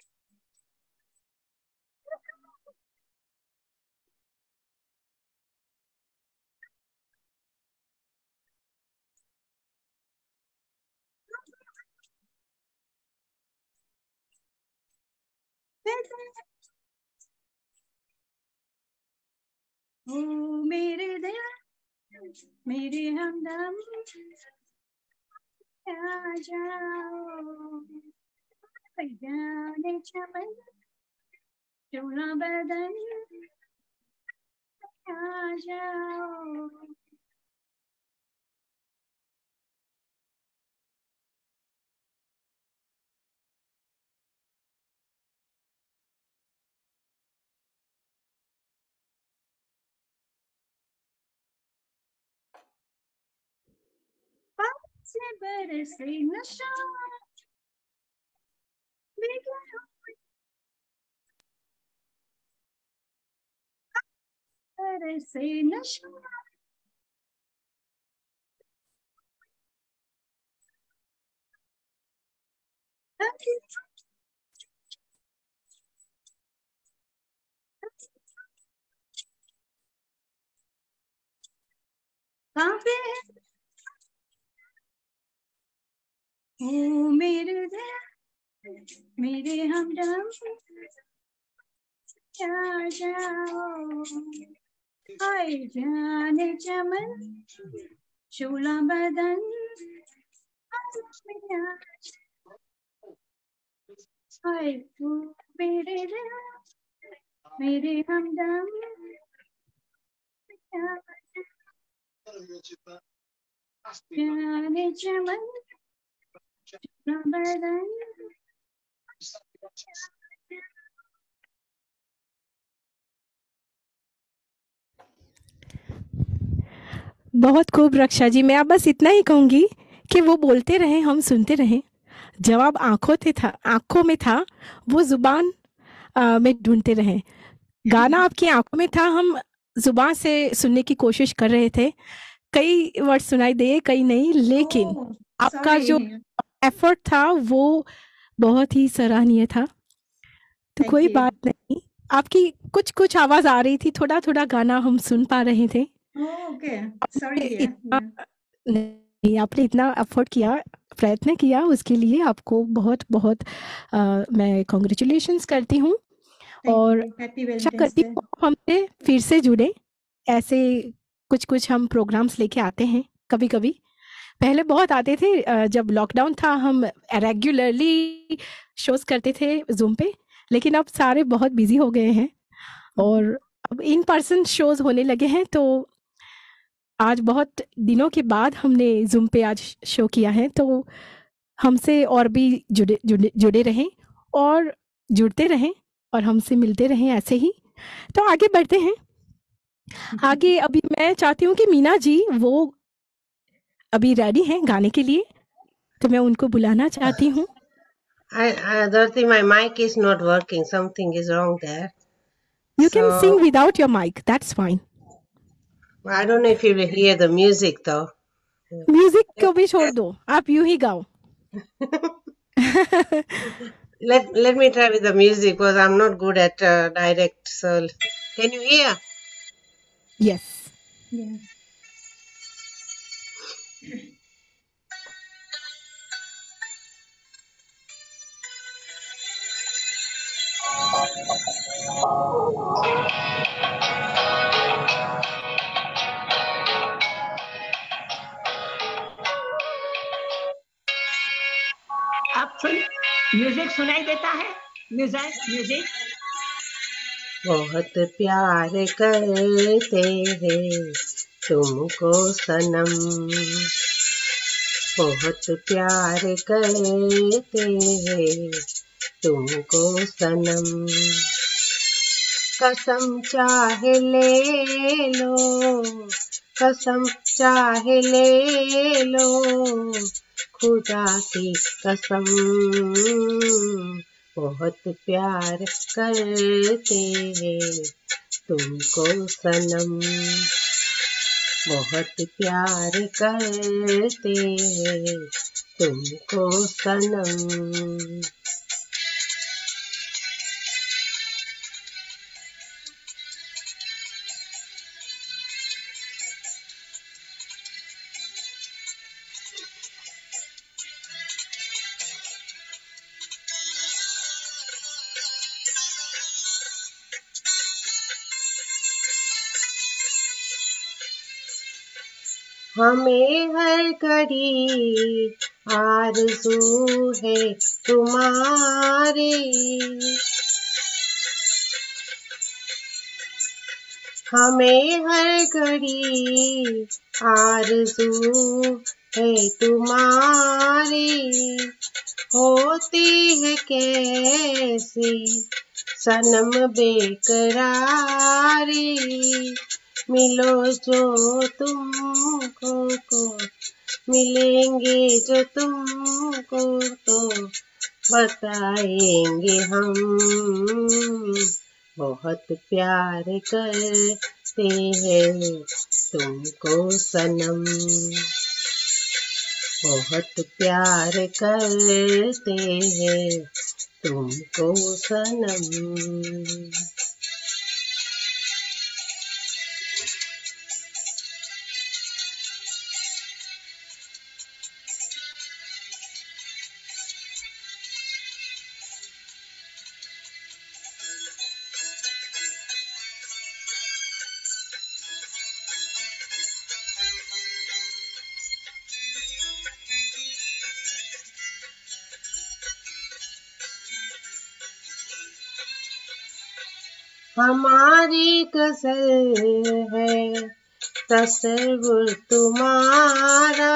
ओ मेरे दिल मेरे हमदम आ जाओ जाने चमन शूला बदन आ जाओ से बरसे नशा बरसे नशा ओ मेरे दिल मेरे हमदम क्या जाओ, हाय जाने चमन शोला बदन, हाय तू मेरे दिल मेरे हमदम जाने चमन शोला बदन। बहुत खूब रक्षा जी। मैं अब बस इतना ही कहूँगी कि वो बोलते रहे, हम सुनते रहें। जवाब आंखों में था, वो जुबान में ढूंढते रहें। गाना आपकी आंखों में था, हम जुबान से सुनने की कोशिश कर रहे थे। कई वर्ड सुनाई दिए, कई नहीं, लेकिन आपका जो एफर्ट था वो बहुत ही सराहनीय था। तो कोई बात नहीं, आपकी कुछ कुछ आवाज आ रही थी, थोड़ा थोड़ा गाना हम सुन पा रहे थे। ओके, सॉरी नहीं, आपने इतना एफर्ट किया, प्रयत्न किया, उसके लिए आपको बहुत बहुत मैं कॉन्ग्रेचुलेशंस करती हूँ। और आशा करती हूँ हमसे फिर से जुड़े। ऐसे कुछ कुछ हम प्रोग्राम्स लेके आते हैं कभी कभी। पहले बहुत आते थे, जब लॉकडाउन था हम रेगुलरली शोज करते थे जूम पे, लेकिन अब सारे बहुत बिजी हो गए हैं और अब इन पर्सन शोज होने लगे हैं। तो आज बहुत दिनों के बाद हमने जूम पे आज शो किया है, तो हमसे और भी जुड़े रहें और जुड़ते रहें और हमसे मिलते रहें ऐसे ही। तो आगे बढ़ते हैं। आगे अभी मैं चाहती हूँ कि मीना जी वो अभी रेडी हैं गाने के लिए, तो मैं उनको बुलाना चाहती हूँ। Dorothy, my mic is not working. Something is wrong there. You can sing without your mic. That's fine. I don't know if you will hear the music though. Music को भी छोड़ दो, आप यूं ही गाओ। Let me try with the music because I'm not good at direct. So can you hear? Yes. Yeah. आप सुन, music सुनाई देता है? म्यूजिक बहुत प्यार करते हैं तुमको सनम, बहुत प्यार करते हैं तुमको सनम, कसम चाहे ले लो, कसम चाहे ले लो, खुदा की कसम, बहुत प्यार करते हैं तुमको सनम, बहुत प्यार करते हैं तुमको सनम। हमें हर घड़ी आरज़ू है तुम्हारी, हमें हर घड़ी आरज़ू है तुम्हारी, होती है कैसी सनम बेकरारी, मिलो जो तुमको को मिलेंगे जो तुमको तो बताएंगे हम, बहुत प्यार करते हैं तुमको सनम, बहुत प्यार करते हैं तुमको सनम। हमारी गजल है तसव्वुर तुम्हारा,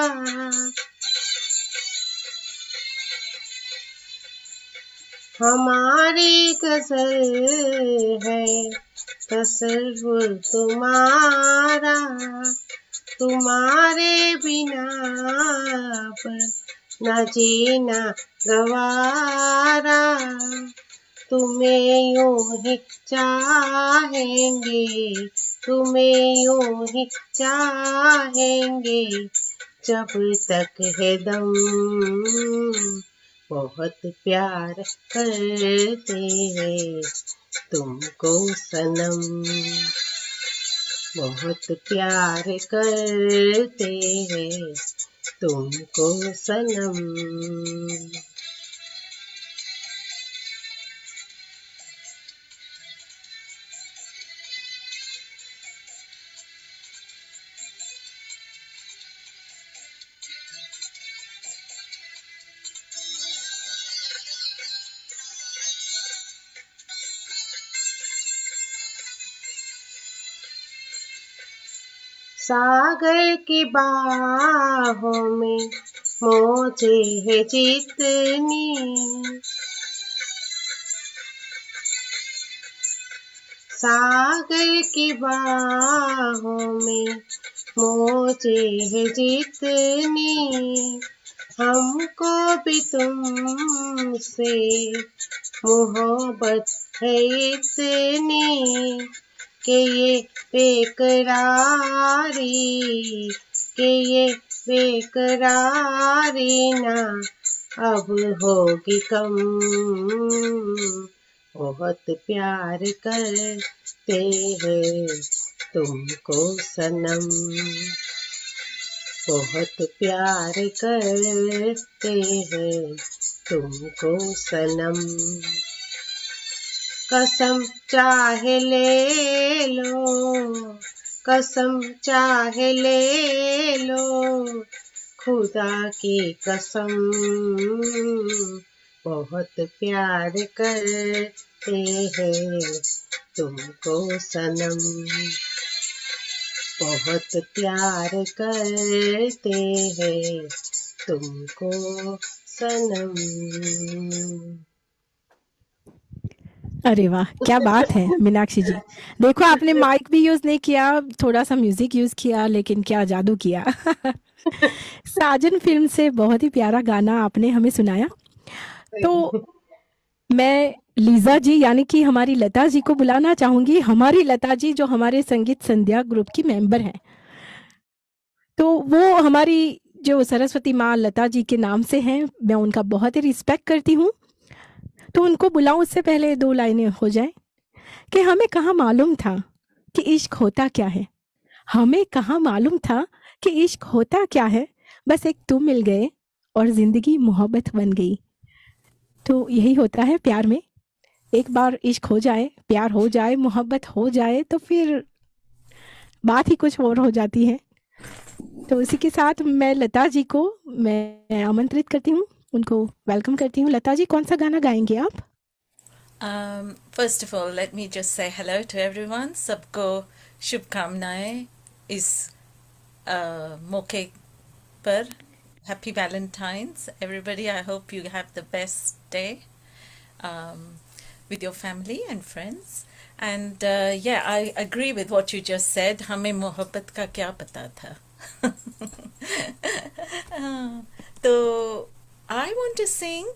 हमारी गजल है तसव्वुर तुम्हारा, तुम्हारे बिना पर न जीना गवारा, तुम्हें यूं ही चाहेंगे, तुम्हें यूं ही चाहेंगे जब तक है दम, बहुत प्यार करते हैं तुमको सनम, बहुत प्यार करते हैं तुमको सनम। सागर की बाहों में मौजे है जितनी, सागर की बाहों में मौजे है जितनी, हमको भी तुमसे मोहब्बत है इतनी कि ये बेकरारी, कि ये बेकरारी ना अब होगी कम, बहुत प्यार करते हैं तुमको सनम, बहुत प्यार करते हैं तुमको सनम। कसम चाहे ले लो, कसम चाहे ले लो, खुदा की कसम, बहुत प्यार करते हैं तुमको सनम, बहुत प्यार करते हैं तुमको सनम। अरे वाह, क्या बात है मीनाक्षी जी। देखो आपने माइक भी यूज नहीं किया, थोड़ा सा म्यूजिक यूज किया, लेकिन क्या जादू किया। साजन फिल्म से बहुत ही प्यारा गाना आपने हमें सुनाया। तो मैं लीजा जी यानी कि हमारी लता जी को बुलाना चाहूंगी। हमारी लता जी जो हमारे संगीत संध्या ग्रुप की मेंबर हैं, तो वो हमारी जो सरस्वती माँ लता जी के नाम से हैं, मैं उनका बहुत ही रिस्पेक्ट करती हूँ। तो उनको बुलाऊं उससे पहले दो लाइनें हो जाए कि हमें कहाँ मालूम था कि इश्क होता क्या है, हमें कहाँ मालूम था कि इश्क होता क्या है, बस एक तुम मिल गए और जिंदगी मोहब्बत बन गई। तो यही होता है प्यार में, एक बार इश्क हो जाए, प्यार हो जाए, मोहब्बत हो जाए तो फिर बात ही कुछ और हो जाती है। तो इसी के साथ मैं लता जी को मैं आमंत्रित करती हूँ, उनको वेलकम करती हूँ। लता जी, कौन सा गाना गाएंगे आप? First of all, let me just say hello to everyone. सबको शुभकामनाएं इस मौके पर। Happy Valentine's, everybody. I hope you have the best day with your family and friends. And yeah, I agree with what you just said. हमें मोहब्बत का क्या पता था। तो I want to sing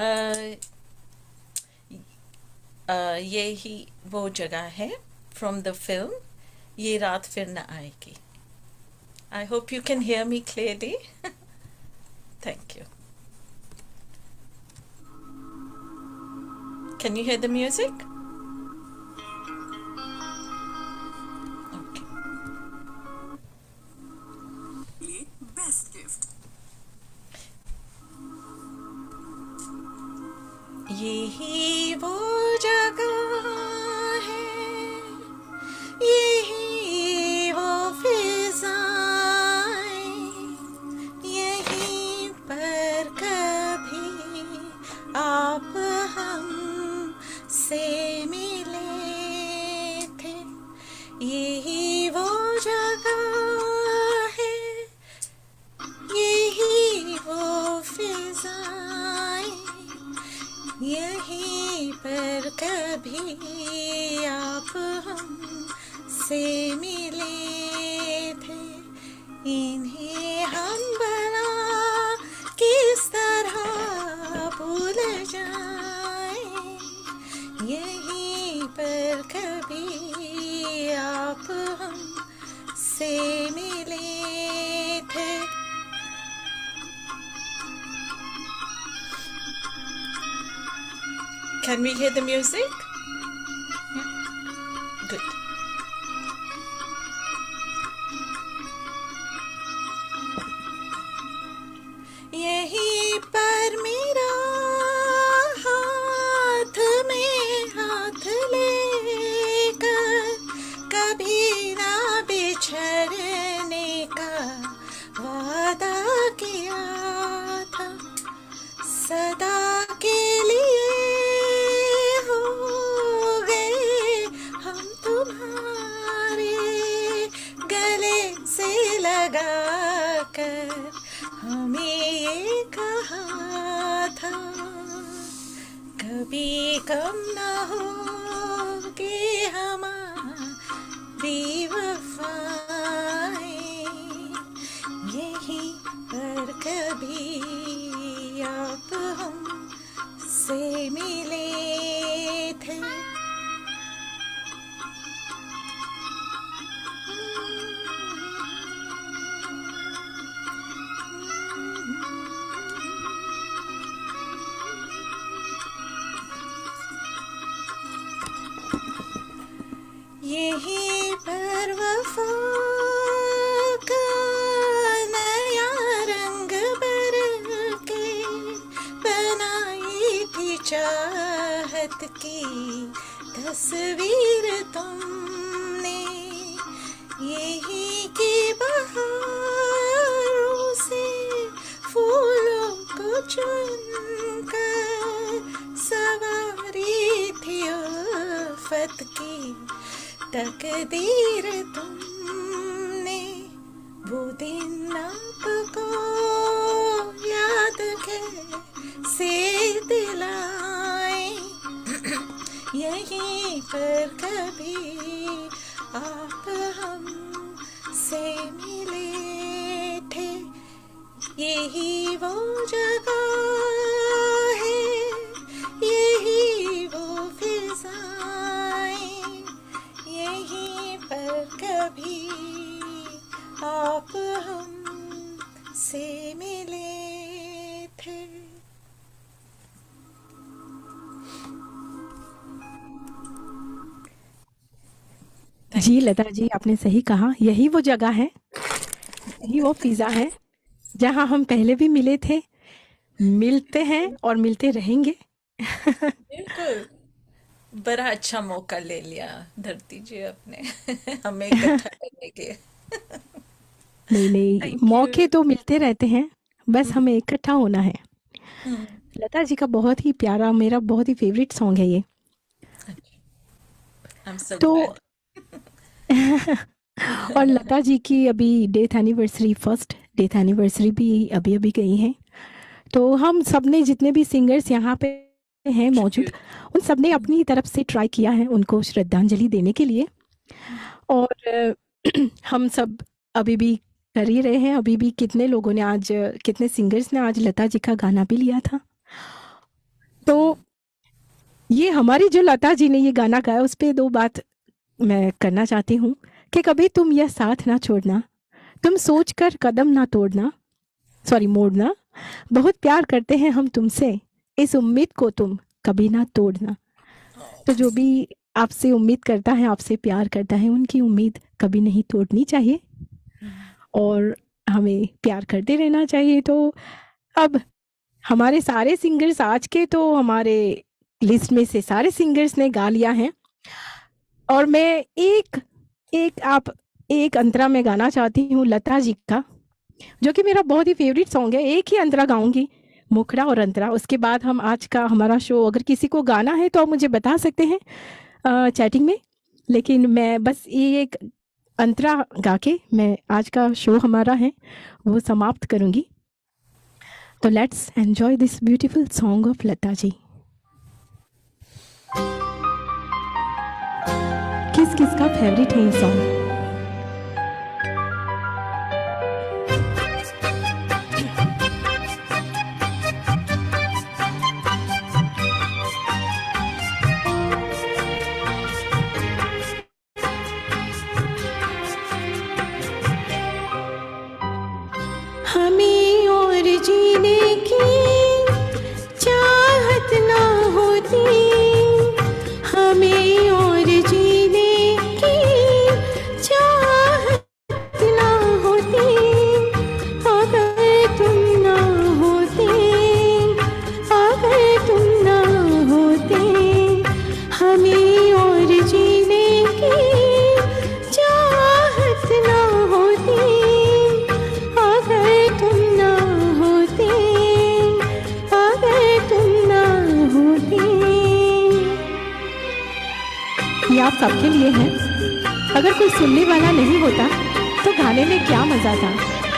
यही वो जगह है from the film ये रात फिर न आएगी. I hope you can hear me clearly. Thank you. Can you hear the music? Okay. Best gift. यही वो जगह है, यही वो फिजाएं, यहीं पर कभी आप हम से मिले, यहीं पर कभी आप हमसे मिले थे, इन्हें हम बना किस तरह भूल जाएं। यहीं पर कभी आप हमसे मिले थे। Can we hear the music? Good. यहीं पर मेरा हाथ में हाथ लेकर कभी ना बिछड़ने का वादा किया था, सदा के लिए हो गए हम तुम्हारे गले से लगा कर। हमें ये कहा था कभी कम न होगी हमारी वफाएं। यहीं पर कभी आप हमसे मिले थे। यहीं पर वफा का नया रंग भर के बनाई थी चाहत की तस्वीर तुमने। यहीं की बहारों से फूलों को चुनकर सवारी थी उल्फत की तकदीर तुमने। वो दिन आपको याद कैसे दिलाए। यहीं पर कभी आप हमसे मिले थे। यही वो जगह है, यही वो फिजाएं। यहीं पर कभी आप हमसे मिले थे। जी लता जी, आपने सही कहा, यही वो जगह है, यही वो फिजा है जहाँ हम पहले भी मिले थे, मिलते हैं और मिलते रहेंगे। बिल्कुल, बड़ा अच्छा मौका ले लिया धरती जी आपने हमें इकट्ठा करने के। नहीं, थैंक मौके यू। तो मिलते रहते हैं, बस हमें इकट्ठा होना है। लता जी का बहुत ही प्यारा, मेरा बहुत ही फेवरेट सॉन्ग है ये। I'm so तो glad. और लता जी की अभी death anniversary, first death anniversary भी अभी अभी गई है। तो हम सब ने, जितने भी सिंगर्स यहाँ पे हैं मौजूद, उन सब ने अपनी तरफ से ट्राई किया है उनको श्रद्धांजलि देने के लिए। और हम सब अभी भी कर ही रहे हैं। अभी भी कितने लोगों ने आज, कितने सिंगर्स ने आज लता जी का गाना भी लिया था। तो ये हमारी जो लता जी ने ये गाना गाया, उस पर 2 बात मैं करना चाहती हूँ कि कभी तुम यह साथ ना छोड़ना, तुम सोच कर कदम ना तोड़ना, सॉरी मोड़ना, बहुत प्यार करते हैं हम तुमसे, इस उम्मीद को तुम कभी ना तोड़ना। तो जो भी आपसे उम्मीद करता है, आपसे प्यार करता है, उनकी उम्मीद कभी नहीं तोड़नी चाहिए और हमें प्यार करते रहना चाहिए। तो अब हमारे सारे सिंगर्स आज के, तो हमारे लिस्ट में से सारे सिंगर्स ने गा लिया है और मैं एक अंतरा में गाना चाहती हूँ लता जी का, जो कि मेरा बहुत ही फेवरेट सॉन्ग है। एक ही अंतरा गाऊंगी, मुखड़ा और अंतरा। उसके बाद हम आज का हमारा शो, अगर किसी को गाना है तो आप मुझे बता सकते हैं चैटिंग में, लेकिन मैं बस ये एक अंतरा गा के मैं आज का शो हमारा है वो समाप्त करूंगी। तो let's enjoy this beautiful song of Lata ji. किसका फेवरेट है ये सॉन्ग? हमें और जीने की चाहत ना होती, हमें और जीने की चाहत ना होती, अगर तुम ना होते, अगर तुम ना होते, हमें और जीने की चाहत ना होती, अगर तुम ना होते, अगर तुम ना होते। ये आप सबके लिए है। अगर कोई सुनने वाला नहीं होता तो गाने में क्या मजा था।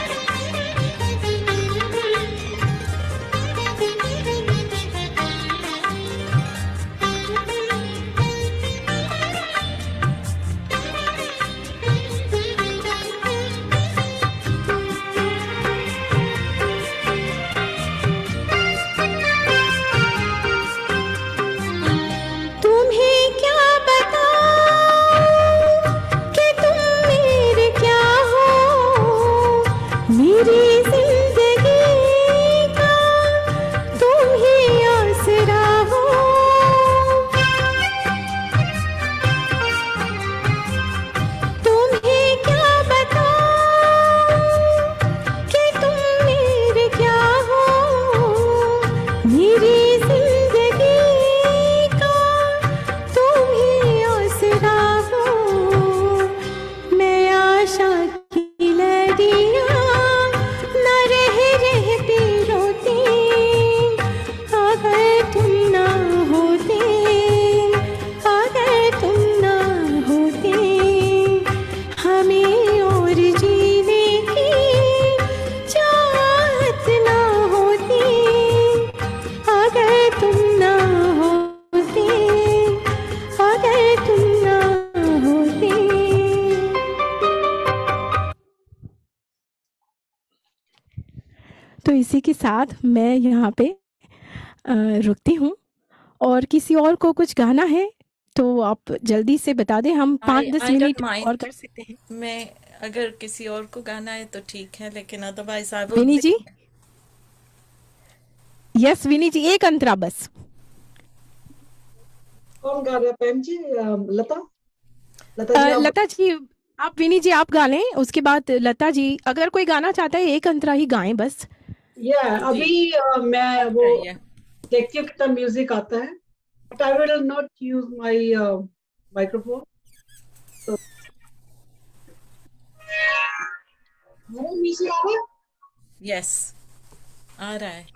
तुम्हें क्या बताऊं कि तुम मेरे क्या हो, मेरी जिंदगी का तुम ही आसरा हो। तुम्हें क्या बताऊं कि तुम मेरे क्या हो, मेरी जिंदगी का तुम ही आसरा हो। मैं आशा की लड़ियां न रह रह पे रोती, अगर तुम ना होते, अगर तुम ना होते, हमें और जीने की चाहत ना होती, अगर तुम ना होते, अगर तुम ना होते। तो इसी के साथ मैं यहाँ पे रुकती हूँ, और किसी और को कुछ गाना है तो आप जल्दी से बता दें, हम 5-10 I don't मिनट mind. और कर सकते हैं। मैं अगर किसी और को गाना है तो ठीक है, लेकिन otherwise I will Vini ji, yes Vini ji, एक अंतरा बस। कौन गा रहा है पैम जी? लता लता जी आप लता जी, आप विनी जी आप गा लें, उसके बाद लता जी अगर कोई गाना चाहता है एक अंतरा ही गाएं बस। अभी मैं वो चाहिए। देखती हूँ कितना म्यूजिक आता है, but I will not use my microphone. तो म्यूजिक आ रहा है? यस, आ रहा है।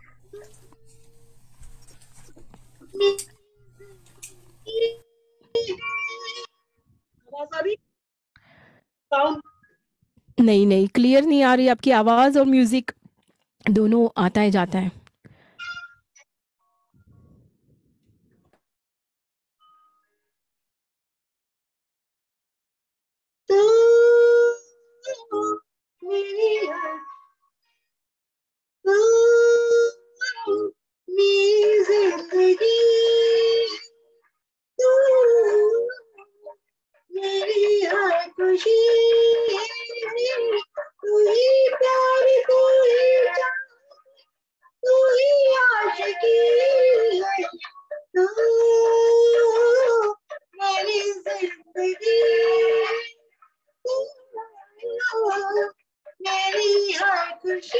आवाज आ रही? साउंड नहीं नहीं, क्लियर नहीं आ रही आपकी आवाज, और म्यूजिक दोनों आता है जाता है। मेरी हर खुशी, तू ही प्यार, तू ही जान, तू ही आशिकी, तू मेरी जिंदगी, तू मेरी हर खुशी।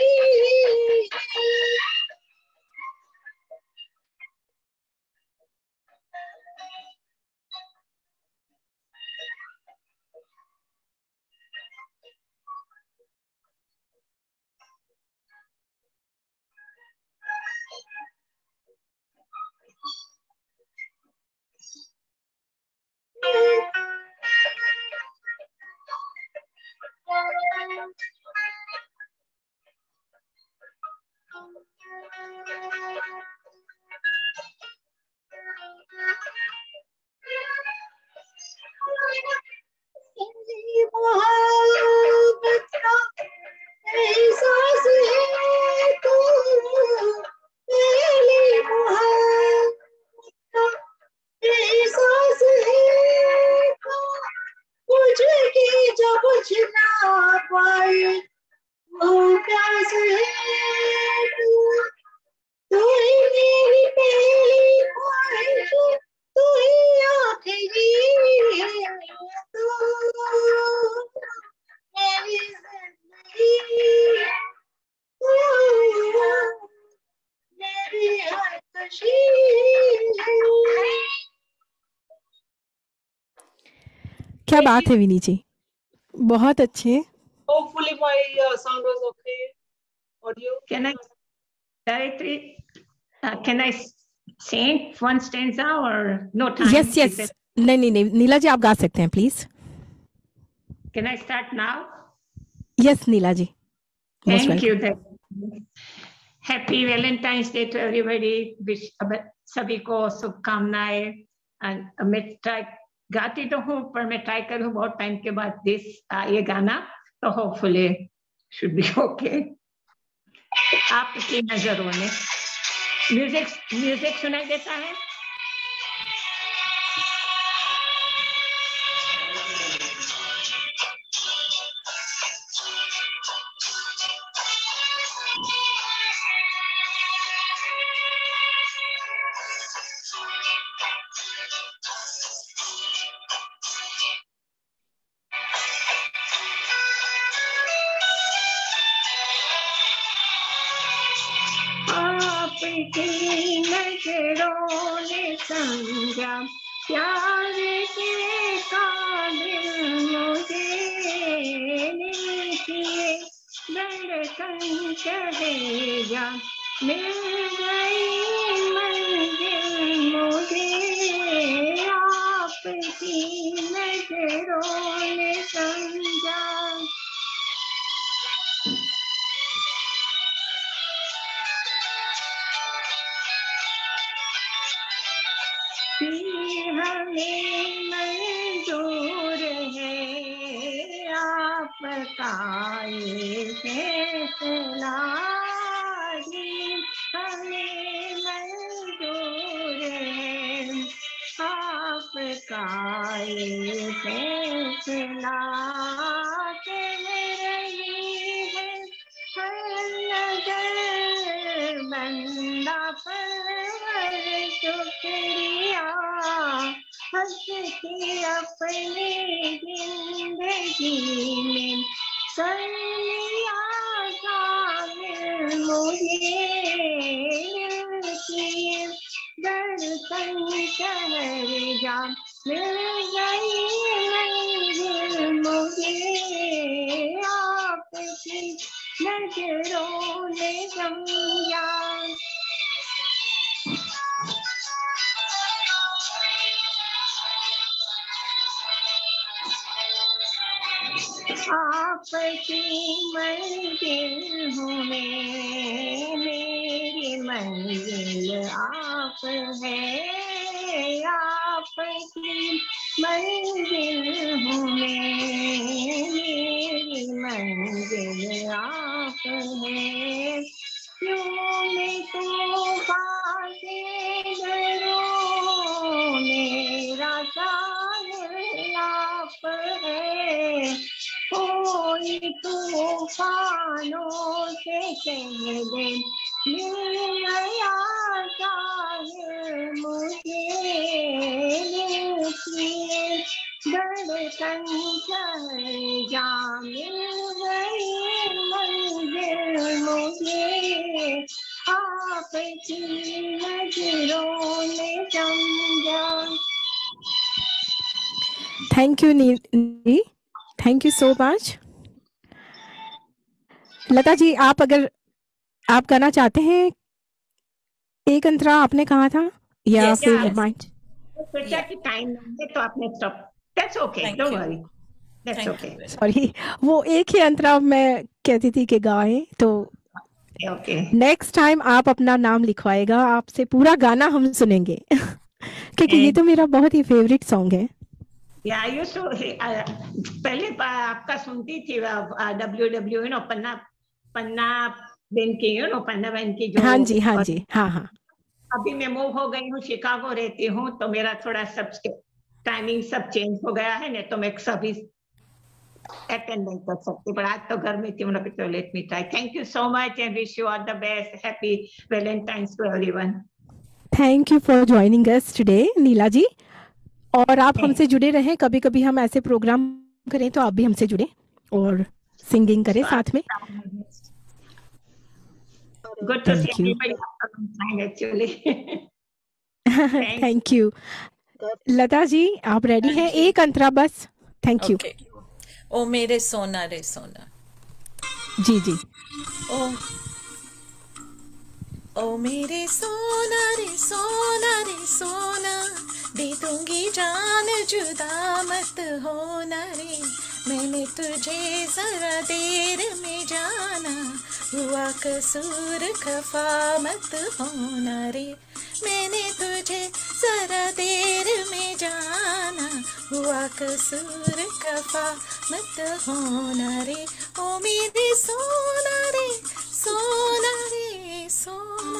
क्या बात है विनी जी, बहुत अच्छे। Hopefully my sound was okay. Audio. Can I, Gayatri, can I sing one stanza or no time? Yes yes, नहीं, नीला जी आप गा सकते हैं please. Can I start now? Yes Neela ji, Thank you. Happy Valentine's Day to everybody. Wish सभी को शुभकामनाएं। मैं try गाती तो हूँ, पर मैं ट्राई करूँ बहुत टाइम के बाद ये गाना, तो होपफुली शुड बी ओके। आपकी नजरों में म्यूजिक सुनाई देता है? आपकी नजरों ने समझा प्यार के काबिल मुझे किए, धड़कन चले जा मिल गई मंजिल मुझे, आपकी नजरों ने समझा। हमें मंजूर है आपका ये फैसला, हमें मंजूर है आपका ये फैसला, कह रही है हर नजर बंदा पर शुक्रिया, हंसती अपनी जिंदगी में कर लिया शामिल मुझे, दर्शन शहर जा मिल गई मंजिल मुझे, आपकी नजरों ने समझा। आपकी मंजिल हूँ मैं, मेरी मंजिल आप है, आपकी मंजिल हूँ मैं, मेरी मंजिल आप है, क्यों मैं तूफान से डरूं, मेरा साहिल आप है, कोई तूफानों से कह दे मिल गया साहिल मुझे, धड़कन चल जा मिल गई मंजिल मुझे, आपकी नजरों ने समझा। Thank you Neeli, thank you so much. Lata ji, आप अगर आप गाना चाहते हैं, एक अंतरा आपने कहा था या फिर रिमाइंड? सोचा कि टाइम नहीं तो आपने stop. That's okay, don't worry, that's okay. Sorry, वो एक ही अंतरा मैं कहती थी कि गाएं, तो नेक्स्ट टाइम आप अपना नाम लिखवाएगा, आपसे पूरा गाना हम सुनेंगे क्योंकि ये तो मेरा बहुत ही फेवरेट सॉन्ग है। पहले आपका सुनती थी WW पन्ना बहन की, पन्ना बहन की जो। हाँ जी, हाँ जी, हाँ हाँ। अभी मैं मूव हो गई हूँ, शिकागो रहती हूँ, तो मेरा थोड़ा सब टाइमिंग सब चेंज हो गया है, नहीं तो मैं सभी अटेंड नहीं कर सकती, पर आज तो घर में थी, तो let me try. Thank you so much and wish you all the best. Happy valentine's to everyone. Thank you for joining us today Neela ji, और आप हमसे जुड़े रहें, कभी कभी हम ऐसे प्रोग्राम करें तो आप भी हमसे जुड़े और सिंगिंग करें साथ में। Good to see Thank you. everybody after some time, actually. Thank you Lata ji, आप रेडी हैं? एक अंतरा बस. Thank you. ओके. ओ मेरे सोना रे सोना. जी जी. ओ मेरे सोना रे सोना रे सोना, दे दूंगी जान जुदा मत होना रे. मैंने तुझे जरा देर में जाना, हुआ कसूर खफा मत होना रे. मैंने तुझे जरा देर में जाना, हुआ कसूर खफा मत होना रे. ओ मेरे सोना रे सोना रे सोना.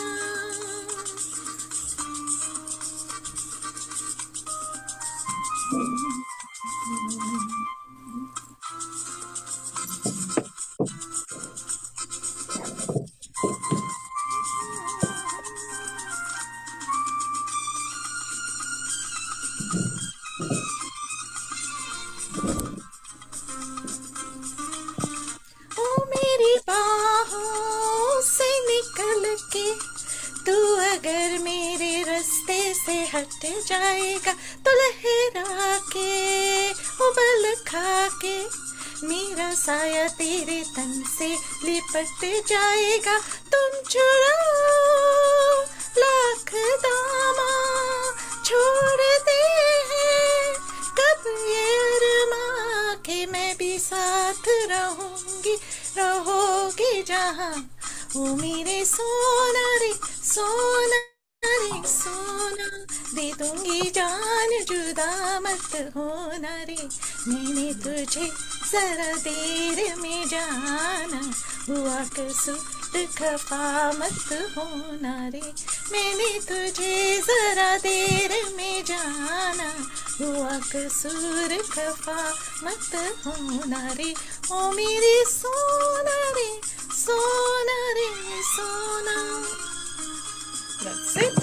बाहों से निकल के तू अगर मेरे रास्ते से हट जाएगा, तो लहरा के उबल खा के मेरा साया तेरे तन से लिपट जाएगा. तुम चुराओ लाख दामा छोड़ दे हैं, कब ये अरमा के मैं भी साथ रहूंगी, रहोगी जहाँ. ओ मेरे सोना रे सोना रे सोना, दे दूंगी जान जुदा मत होना रे. मैंने तुझे जरा देर में जाना, हुआ कसूर खफा मत होना रे. मैंने तुझे जरा देर में जाना, हुआ कसूर खफा मत होना रे. ओ मेरे सोना रे सोना रे सोना. That's it.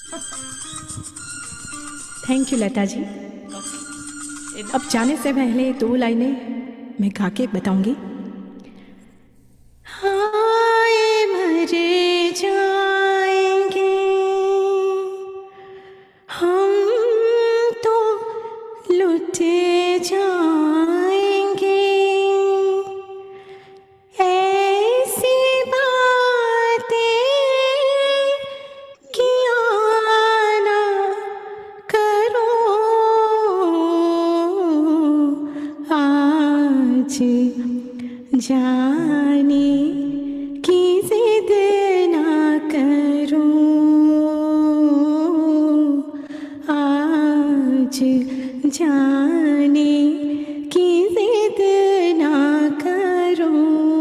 Thank you Lata ji. अब जाने से पहले 2 लाइनें मैं गा के बताऊंगी. हाय मरे जाएंगे हम तो लुटे जाएंगे, ऐसी बातें किया ना करो, आज जाने की जिद ना करो, आज जाने की जिद ना करो.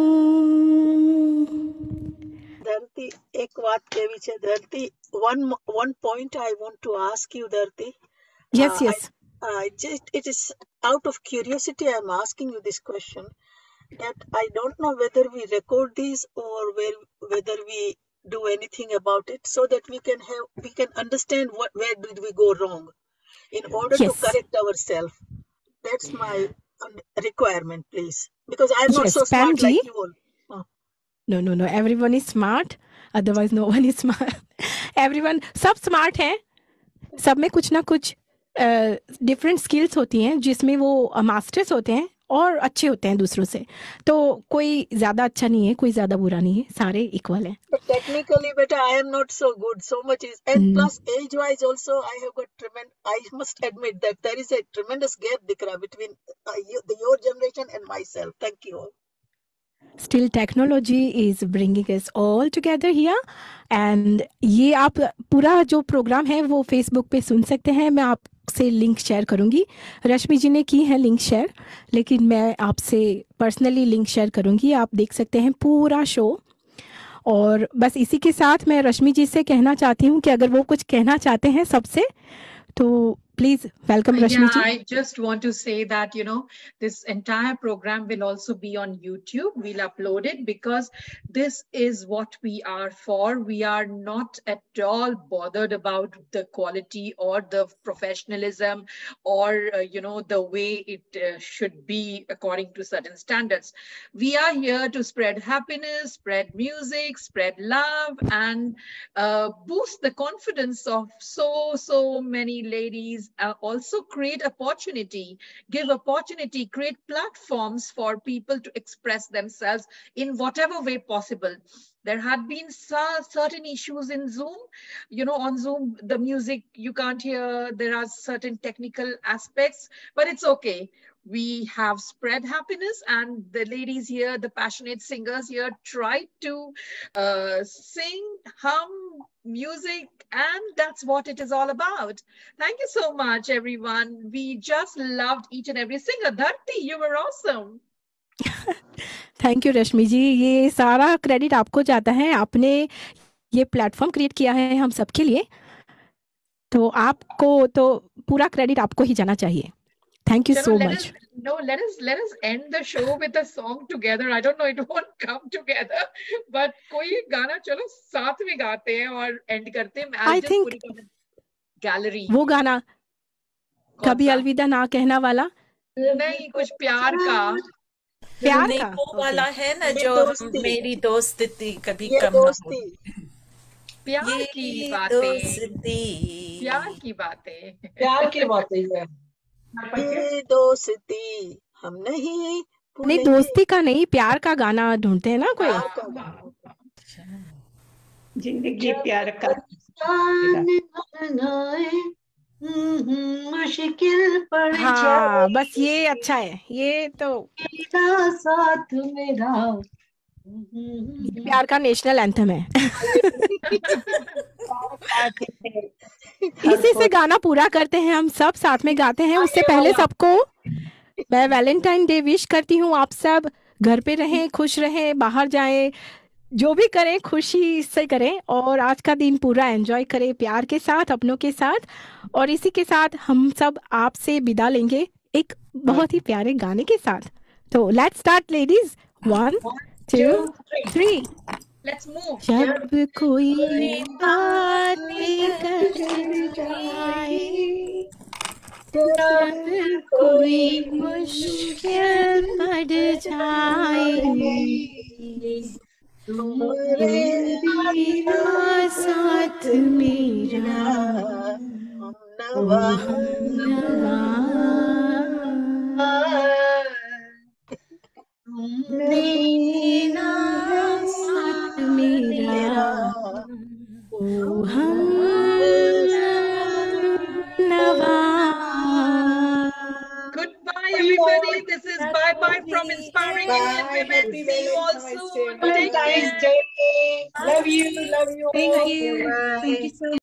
धरती, एक बात के पीछे धरती, one point I want to ask you, Dharti. Yes, yes. It is out of curiosity I'm asking you this question. That I don't know whether we record these or whether we do anything about it, so that we can understand where did we go wrong in order to correct ourselves. That's my requirement, please, because I'm not so smart Pam like ji. you all. No. Everyone is smart. Otherwise, no one is smart. Everyone, सब smart हैं. सब में कुछ ना कुछ different skills होती हैं, जिसमें वो मास्टर्स होते हैं और अच्छे होते हैं दूसरों से. तो कोई ज्यादा अच्छा नहीं है, कोई ज्यादा बुरा नहीं है, सारे इक्वल हैं. But technically, beta, I am not so good. So much is, and plus age-wise also, I have got tremendous. I must admit that there is a tremendous gap, Dikra, between your generation and myself. Thank you all. Still, technology is bringing us all together here. And ये आप पूरा जो programme है वो Facebook पे सुन सकते हैं. मैं आपसे लिंक शेयर करूंगी. रश्मि जी ने की है लिंक शेयर, लेकिन मैं आपसे पर्सनली लिंक शेयर करूंगी. आप देख सकते हैं पूरा शो. और बस इसी के साथ मैं रश्मि जी से कहना चाहती हूँ कि अगर वो कुछ कहना चाहते हैं सबसे, तो Please welcome Rashmi ji. I just want to say that, this entire program will also be on YouTube. We'll upload it because this is what we are for. We are not at all bothered about the quality or the professionalism or, the way it should be according to certain standards. We are here to spread happiness, spread music, spread love, and boost the confidence of so many ladies. Also create opportunity, give opportunity, create platforms for people to express themselves in whatever way possible. There had been certain issues in Zoom. On Zoom, the music you can't hear. There are certain technical aspects, but it's okay. We have spread happiness, and the ladies here, the passionate singers here, tried to sing, hum music, and that's what it is all about. Thank you so much, everyone. We just loved each and every singer. Dharti, you were awesome. Thank you Rashmi ji, ये सारा credit आपको जाता है, आपने ये platform create किया है हम सबके लिए, तो आपको तो पूरा क्रेडिट आपको ही जाना चाहिए. Thank you so much. Let us end the show with a song together. I don't know, it won't come together, but कोई गाना चलो साथ में गाते हैं और end करते हैं. I think gallery. वो गाना कभी अलविदा ना कहना वाला नहीं, कुछ प्यार का वो वाला है ना, जो मेरी दोस्ती थी कभी कम ना हो. प्यार की बातें, प्यार की बातें है. ये दोस्ती हम नहीं दोस्ती का नहीं, प्यार का गाना ढूंढते हैं ना कोई. जिंदगी प्यार का मुश्किल पड़ जाए. हाँ, बस ये अच्छा है, ये तो साथ मेरा प्यार का नेशनल एंथम है. इसी से गाना पूरा करते हैं, हम सब साथ में गाते हैं. उससे पहले सबको मैं वैलेंटाइन डे विश करती हूँ. आप सब घर पे रहें, खुश रहें, बाहर जाएं, जो भी करें खुशी से करें, और आज का दिन पूरा एंजॉय करें प्यार के साथ, अपनों के साथ. और इसी के साथ हम सब आपसे विदा लेंगे एक बहुत ही प्यारे गाने के साथ. तो let's start ladies. 1 2 3 Let's move. जब कोई बातें कर जाए, जब कोई मुश्किल पड़ जाए, मेरा साथ मेरा मेरा साथ मेरा ओ हम नवा. Goodbye, everybody. This is bye from Inspiring Indian Women. See you all soon. Valentine's Day. Love you. Thank you so much.